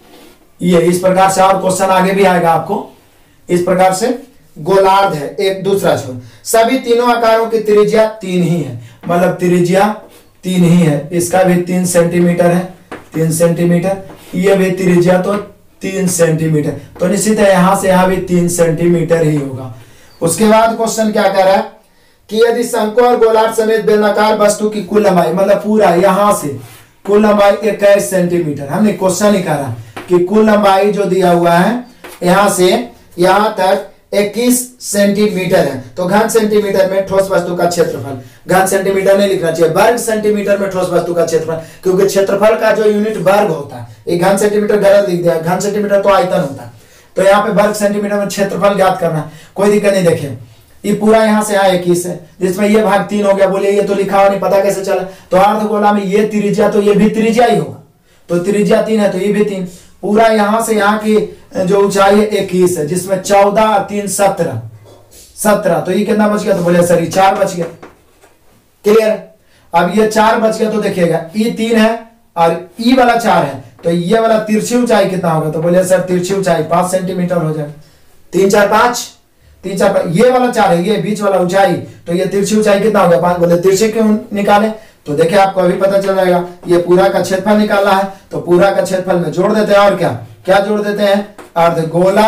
ये इस प्रकार से, और क्वेश्चन आगे भी आएगा आपको, इस प्रकार से गोलार्ध है एक दूसरा छोर, सभी तीनों आकारों की त्रिज्या तीन ही है, मतलब त्रिज्या तीन ही है, इसका भी तीन सेंटीमीटर है, तीन सेंटीमीटर, ये भी त्रिज्या तो तीन सेंटीमीटर, तो निश्चित है यहां से यहां भी तीन सेंटीमीटर ही होगा। उसके बाद क्वेश्चन क्या कह रहा है कि यदि शंकु और गोलार्ध समेत बेलनाकार वस्तु की कुल लंबाई, मतलब पूरा यहां से कुल लंबाई इक्कीस सेंटीमीटर, हमने क्वेश्चन ही कहा कि कुल लंबाई जो दिया हुआ है यहां से यहां तक इक्कीस सेंटीमीटर है, तो घन सेंटीमीटर में ठोस वस्तु का क्षेत्रफल, घन सेंटीमीटर नहीं लिखना चाहिए, वर्ग सेंटीमीटर में ठोस वस्तु का क्षेत्रफल, क्योंकि क्षेत्रफल का जो यूनिट वर्ग होता है, एक घन सेंटीमीटर गलत लिख दिया, घन सेंटीमीटर तो आयतन होता है, तो यहाँ पे वर्ग सेंटीमीटर में क्षेत्रफल ज्ञात करना है, कोई दिक्कत नहीं। देखिए ये पूरा यहाँ से यहाँ इक्कीस है, जिसमें ये भाग तीन हो गया, बोलिए ये तो लिखा हुआ नहीं पता कैसे चला, तो अर्धगोला में ये त्रिज्या तो ये भी त्रिज्या ही होगा, तो त्रिज्या तीन है तो ये भी तीन, पूरा यहां से यहाँ की जो ऊंचाई है इक्कीस है, जिसमें चौदह तीन सत्रह सत्रह, तो ये कितना बच गया, तो बोले सर ये चार बच गया। क्लियर। अब ये चार बच गया तो देखिएगा ये तीन है और ई वाला चार है, तो ये वाला तिरछी ऊंचाई कितना होगा, तो बोले सर तिरछी ऊंचाई पांच सेंटीमीटर हो जाएगा, तीन चार पांच, तीन चार पांच, ये वाला चार है, ये बीच वाला ऊंचाई, तो ये तिरछी ऊंचाई कितना हो गया पांच, बोले तिरछी क्यों निकाले, तो देखिए आपको अभी पता चल जाएगा, ये पूरा का क्षेत्रफल निकालना है, तो पूरा का क्षेत्रफल में जोड़ देते हैं, और क्या क्या जोड़ देते हैं, अर्धगोला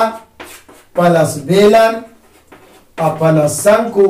प्लस बेलन और प्लस शंकु,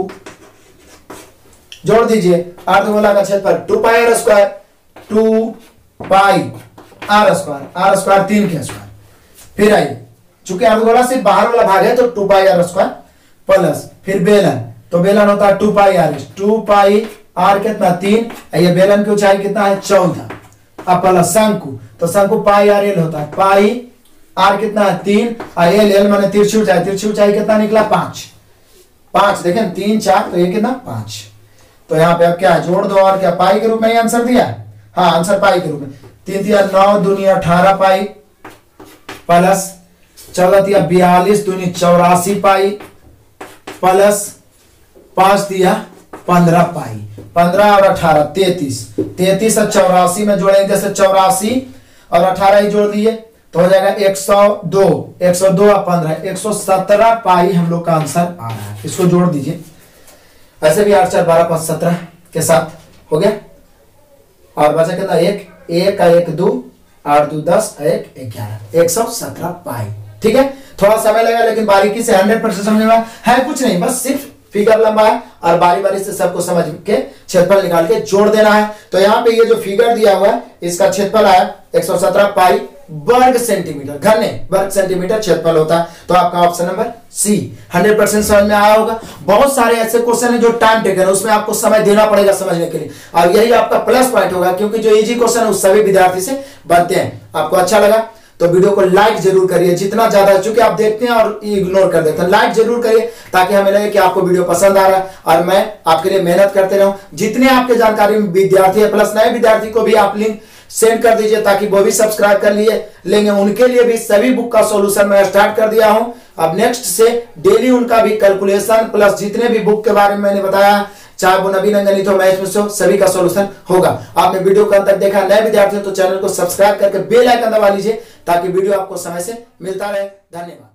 जोड़ दीजिए, अर्धगोला का क्षेत्रफल two pi r square, two pi r square, r square तीन के स्क्वायर, फिर आइए चूंकि अर्धगोला सिर्फ बाहर वाला भाग है तो two pi r square plus फिर बेलन, तो बेलन होता है two pi r, two pi r कितना तीन, ये बेलन की ऊंचाई कितना है चौदह, अब प्लस शंकु, तो शंकु पाई आर एल होता है, पाई आर कितना है तीन, और एल एल माने तिरछी ऊंचाई, तिरछी ऊंचाई कितना निकला पांच, पांच देखें तीन चार, तो ये कितना पांच, तो यहाँ पे अब क्या जोड़ दो, और क्या पाई के रूप में आंसर दिया है, हाँ आंसर पाई के रूप में, तीन दिया नौ दूनी अठारह पाई प्लस चौदह दिया बयालीस दूनी चौरासी पाई प्लस पांच दिया पंद्रह पाई, पंद्रह और अठारह तैतीस, तैतीस और चौरासी में जोड़ेंगे जैसे चौरासी और अठारह ही जोड़ दिए तो हो जाएगा एक सौ दो, एक सौ दो और पंद्रह, एक सौ सत्रह पाई हम लोग का आंसर आ रहा है। इसको जोड़ दीजिए, ऐसे भी आठ चार बारह पांच सत्रह के साथ हो गया। और बचा कितना, एक एक का एक दो, आठ दो दस, एक ग्यारह, एक सौ सत्रह पाई। ठीक है, थोड़ा समय लगेगा लेकिन बारीकी से हंड्रेड परसेंट समझ में है कुछ नहीं, बस सिर्फ फिगर लंबा है और बारी बारी से सबको समझ के क्षेत्रफल निकाल के जोड़ देना है। तो यहाँ पे ये जो फिगर दिया हुआ है इसका क्षेत्रफल आया एक सौ सत्रह पाई वर्ग सेंटीमीटर, घन नहीं वर्ग सेंटीमीटर क्षेत्रफल होता है। तो आपका option number C hundred percent समझ में आया होगा। बहुत सारे ऐसे क्वेश्चन है जो टाइम टेकन है, उसमें आपको समय देना पड़ेगा समझने के लिए, और यही आपका प्लस पॉइंट होगा क्योंकि जो इजी क्वेश्चन है उस सभी विद्यार्थी से बनते हैं। आपको अच्छा लगा तो वीडियो को लाइक जरूर करिए, जितना ज्यादा, चूंकि आप देखते हैं और इग्नोर कर देते हैं, लाइक जरूर करिए ताकि हमें लगे कि आपको वीडियो पसंद आ रहा है और मैं आपके लिए मेहनत करते रहूं। जितने आपके जानकारी में विद्यार्थी है प्लस नए विद्यार्थी को भी आप लिंक सेंड कर दीजिए ताकि वो भी सब्सक्राइब कर लिए लेंगे, उनके लिए भी सभी बुक का सॉल्यूशन मैं स्टार्ट कर दिया हूं। अब नेक्स्ट से डेली उनका भी कैलकुलेशन प्लस जितने भी बुक के बारे में मैंने बताया, चाहे वो नवीन अंगणित हो, मैथ में हो, सभी का सॉल्यूशन होगा। आपने वीडियो को अंत तक देखा, नए विद्यार्थी तो चैनल को सब्सक्राइब करके बेल आइकन दबा लीजिए ताकि वीडियो आपको समय से मिलता रहे। धन्यवाद।